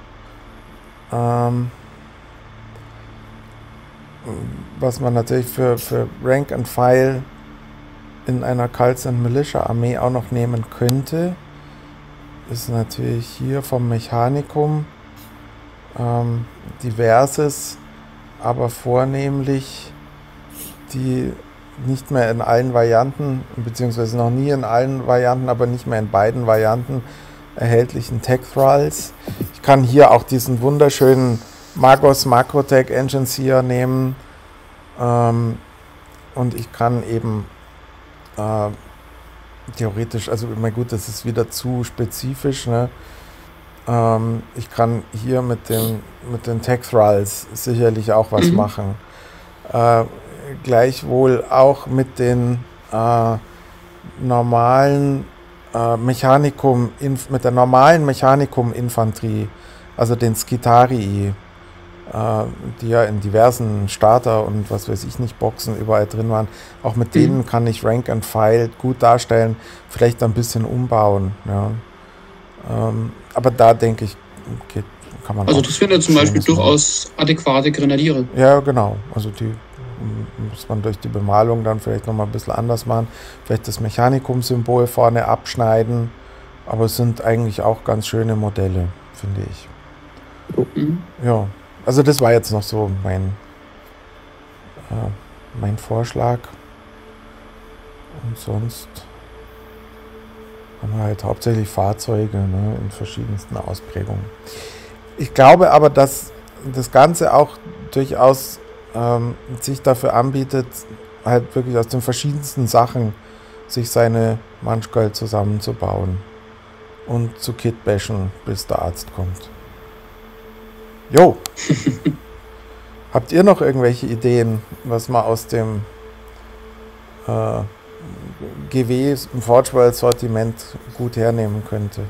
Was man natürlich für Rank and File in einer Cults and Militia Armee auch noch nehmen könnte, ist natürlich hier vom Mechanicum diverses, aber vornehmlich die nicht mehr in allen Varianten, beziehungsweise noch nie in allen Varianten, aber nicht mehr in beiden Varianten erhältlichen Tech Thralls. Ich kann hier auch diesen wunderschönen Magos Macrotech Engines hier nehmen und ich kann eben theoretisch, also immer gut, das ist wieder zu spezifisch, ne? Ich kann hier mit den Tech Thralls sicherlich auch was machen. Gleichwohl auch mit den normalen mit der normalen Mechanicum-Infanterie, also den Skitarii, die ja in diversen Starter und was weiß ich nicht, Boxen überall drin waren. Auch mit denen kann ich Rank and File gut darstellen, vielleicht ein bisschen umbauen. Ja. Aber da denke ich, okay, kann man. Also das wäre zum Beispiel durchaus adäquate Grenadiere. Ja, genau. Also die muss man durch die Bemalung dann vielleicht nochmal ein bisschen anders machen. Vielleicht das Mechanikum-Symbol vorne abschneiden. Aber es sind eigentlich auch ganz schöne Modelle, finde ich. Ja, also das war jetzt noch so mein Vorschlag. Und sonst haben wir halt hauptsächlich Fahrzeuge, ne, in verschiedensten Ausprägungen. Ich glaube aber, dass das Ganze auch durchaus sich dafür anbietet, halt wirklich aus den verschiedensten Sachen sich seine Manchgal zusammenzubauen und zu kitbashen, bis der Arzt kommt. Jo! Habt ihr noch irgendwelche Ideen, was man aus dem GW im Forge World Sortiment gut hernehmen könnte?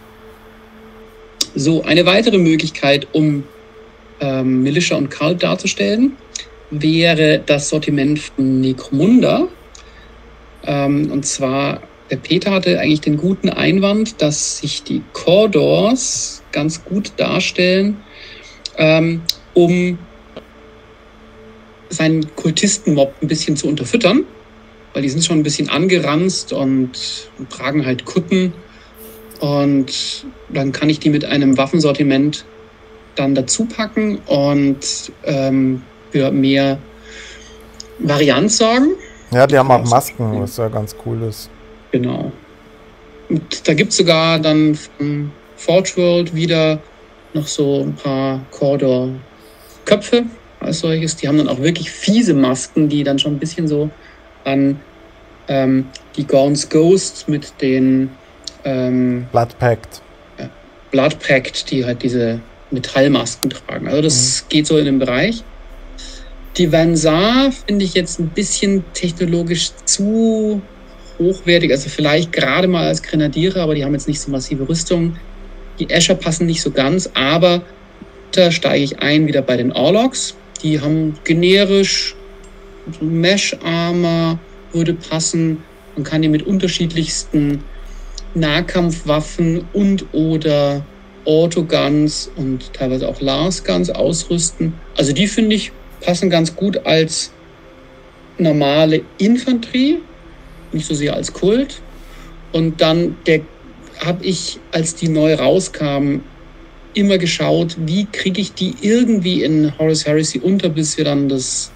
So, eine weitere Möglichkeit, um Militia und Cult darzustellen, wäre das Sortiment von Necromunda. Und zwar, der Peter hatte eigentlich den guten Einwand, dass sich die Cawdors ganz gut darstellen, um seinen Kultistenmob ein bisschen zu unterfüttern, weil die sind schon ein bisschen angeranzt und tragen halt Kutten. Und dann kann ich die mit einem Waffensortiment dann dazu packen und für mehr Varianz sorgen. Ja, die haben auch Masken, was ja ganz cool ist. Genau. Und da gibt es sogar dann von Forge World wieder noch so ein paar Cawdor-Köpfe als solches. Die haben dann auch wirklich fiese Masken, die dann schon ein bisschen so an die Gaunt's Ghost mit den Bloodpact, die halt diese Metallmasken tragen. Also das geht so in den Bereich. Die Vanzar finde ich jetzt ein bisschen technologisch zu hochwertig, also vielleicht gerade mal als Grenadiere, aber die haben jetzt nicht so massive Rüstungen. Die Escher passen nicht so ganz, aber da steige ich ein wieder bei den Orlogs. Die haben generisch so Mesh-Armor würde passen. Man kann die mit unterschiedlichsten Nahkampfwaffen und oder Autoguns und teilweise auch Larsguns ausrüsten. Also die, finde ich, passen ganz gut als normale Infanterie, nicht so sehr als Kult. Und dann habe ich, als die neu rauskamen, immer geschaut, wie kriege ich die irgendwie in Horus Heresy unter, bis wir dann das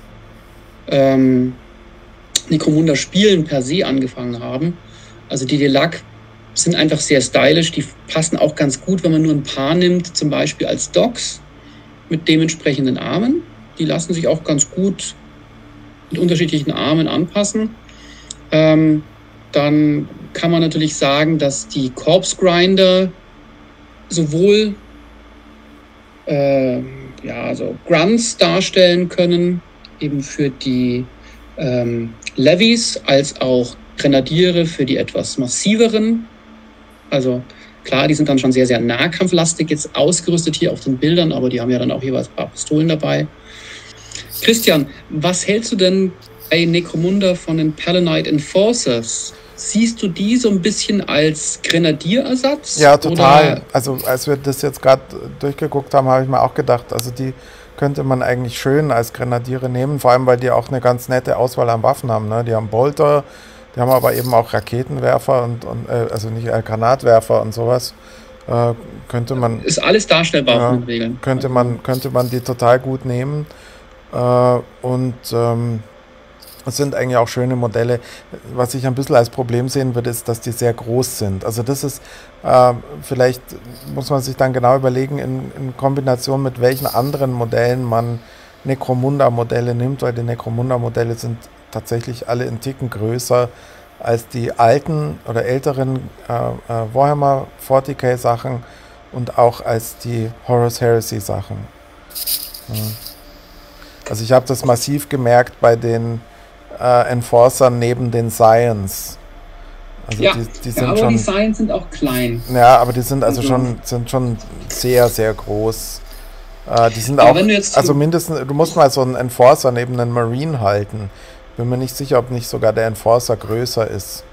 Necromunda Spielen per se angefangen haben. Also die Delac sind einfach sehr stylisch, die passen auch ganz gut, wenn man nur ein paar nimmt, zum Beispiel als Docs mit dementsprechenden Armen. Die lassen sich auch ganz gut mit unterschiedlichen Armen anpassen. dann kann man natürlich sagen, dass die Corpse Grinder sowohl also Grunts darstellen können, eben für die Levies, als auch Grenadiere für die etwas massiveren. Also klar, die sind dann schon sehr, sehr nahkampflastig jetzt ausgerüstet hier auf den Bildern, aber die haben ja dann auch jeweils ein paar Pistolen dabei. Christian, was hältst du denn bei Necromunda von den Palanite Enforcers? Siehst du die so ein bisschen als Grenadierersatz? Ja, total. Oder? Also als wir das jetzt gerade durchgeguckt haben, habe ich mir auch gedacht, also die könnte man eigentlich schön als Grenadiere nehmen, vor allem weil die auch eine ganz nette Auswahl an Waffen haben. Ne? Die haben Bolter, die haben aber eben auch Raketenwerfer und also nicht Granatwerfer und sowas. Könnte man... Ist alles darstellbar ja, von den Regeln. könnte man die total gut nehmen. Es sind eigentlich auch schöne Modelle. Was ich ein bisschen als Problem sehen würde, ist, dass die sehr groß sind. Also das ist, vielleicht muss man sich dann genau überlegen, in Kombination mit welchen anderen Modellen man Necromunda-Modelle nimmt, weil die Necromunda-Modelle sind tatsächlich alle einen Ticken größer als die alten oder älteren Warhammer 40k Sachen und auch als die Horus Heresy Sachen. Ja. Also ich habe das massiv gemerkt bei den Enforcern neben den Scions. Also ja, die sind aber schon, die Scions sind auch klein. ja, aber die sind also schon sehr, sehr groß. Die sind Aber auch, wenn du jetzt also mindestens, du musst mal so einen Enforcer neben einen Marine halten. Bin mir nicht sicher, ob nicht sogar der Enforcer größer ist.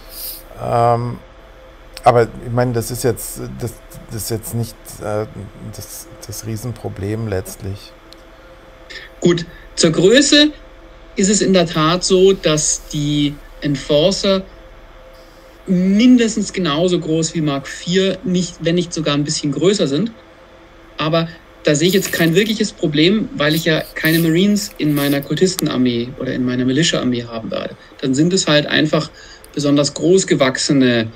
Aber ich meine, das ist jetzt nicht das Riesenproblem letztlich. Gut, zur Größe ist es in der Tat so, dass die Enforcer mindestens genauso groß wie Mark IV, wenn nicht sogar ein bisschen größer sind. Aber da sehe ich jetzt kein wirkliches Problem, weil ich ja keine Marines in meiner Kultistenarmee oder in meiner Militia-Armee haben werde. Dann sind es halt einfach besonders großgewachsene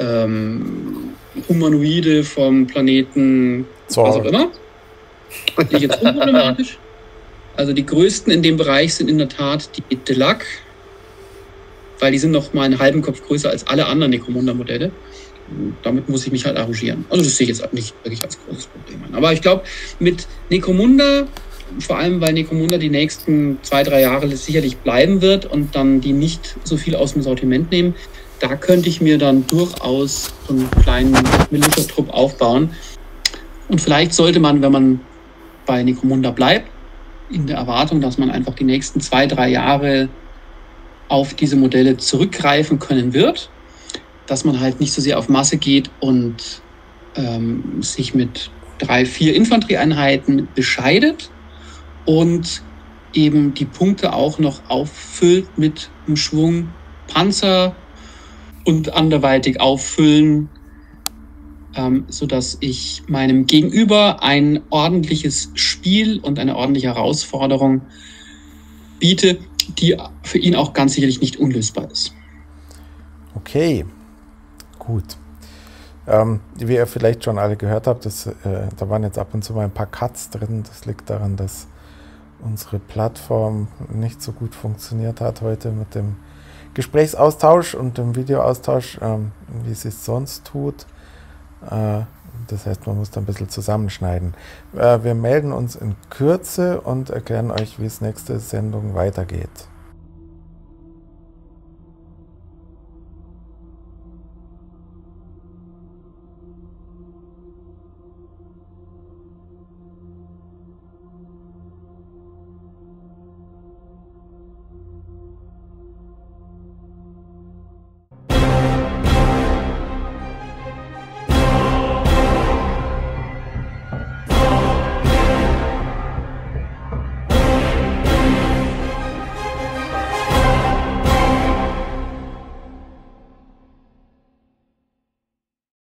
Humanoide vom Planeten, was auch immer. Die jetzt unproblematisch. Also die größten in dem Bereich sind in der Tat die Delac, weil die sind noch mal einen halben Kopf größer als alle anderen Necromunda-Modelle. Damit muss ich mich halt arrangieren. Also das sehe ich jetzt nicht wirklich als großes Problem an. Aber ich glaube, mit Necromunda, vor allem weil Necromunda die nächsten 2-3 Jahre sicherlich bleiben wird und dann die nicht so viel aus dem Sortiment nehmen, da könnte ich mir dann durchaus so einen kleinen Militia-Trupp aufbauen. Und vielleicht sollte man, wenn man bei Necromunda bleibt, in der Erwartung, dass man einfach die nächsten 2-3 Jahre auf diese Modelle zurückgreifen können wird, dass man halt nicht so sehr auf Masse geht und sich mit 3-4 Infanterieeinheiten bescheidet und eben die Punkte auch noch auffüllt mit einem Schwung Panzer und anderweitig auffüllen, sodass ich meinem Gegenüber ein ordentliches Spiel und eine ordentliche Herausforderung biete, die für ihn auch ganz sicherlich nicht unlösbar ist. Okay, gut. Wie ihr vielleicht schon alle gehört habt, da waren jetzt ab und zu mal ein paar Cuts drin. Das liegt daran, dass unsere Plattform nicht so gut funktioniert hat heute mit dem Gesprächsaustausch und dem Videoaustausch, wie sie es sonst tut. Das heißt, man muss da ein bisschen zusammenschneiden. Wir melden uns in Kürze und erklären euch, wie es nächste Sendung weitergeht.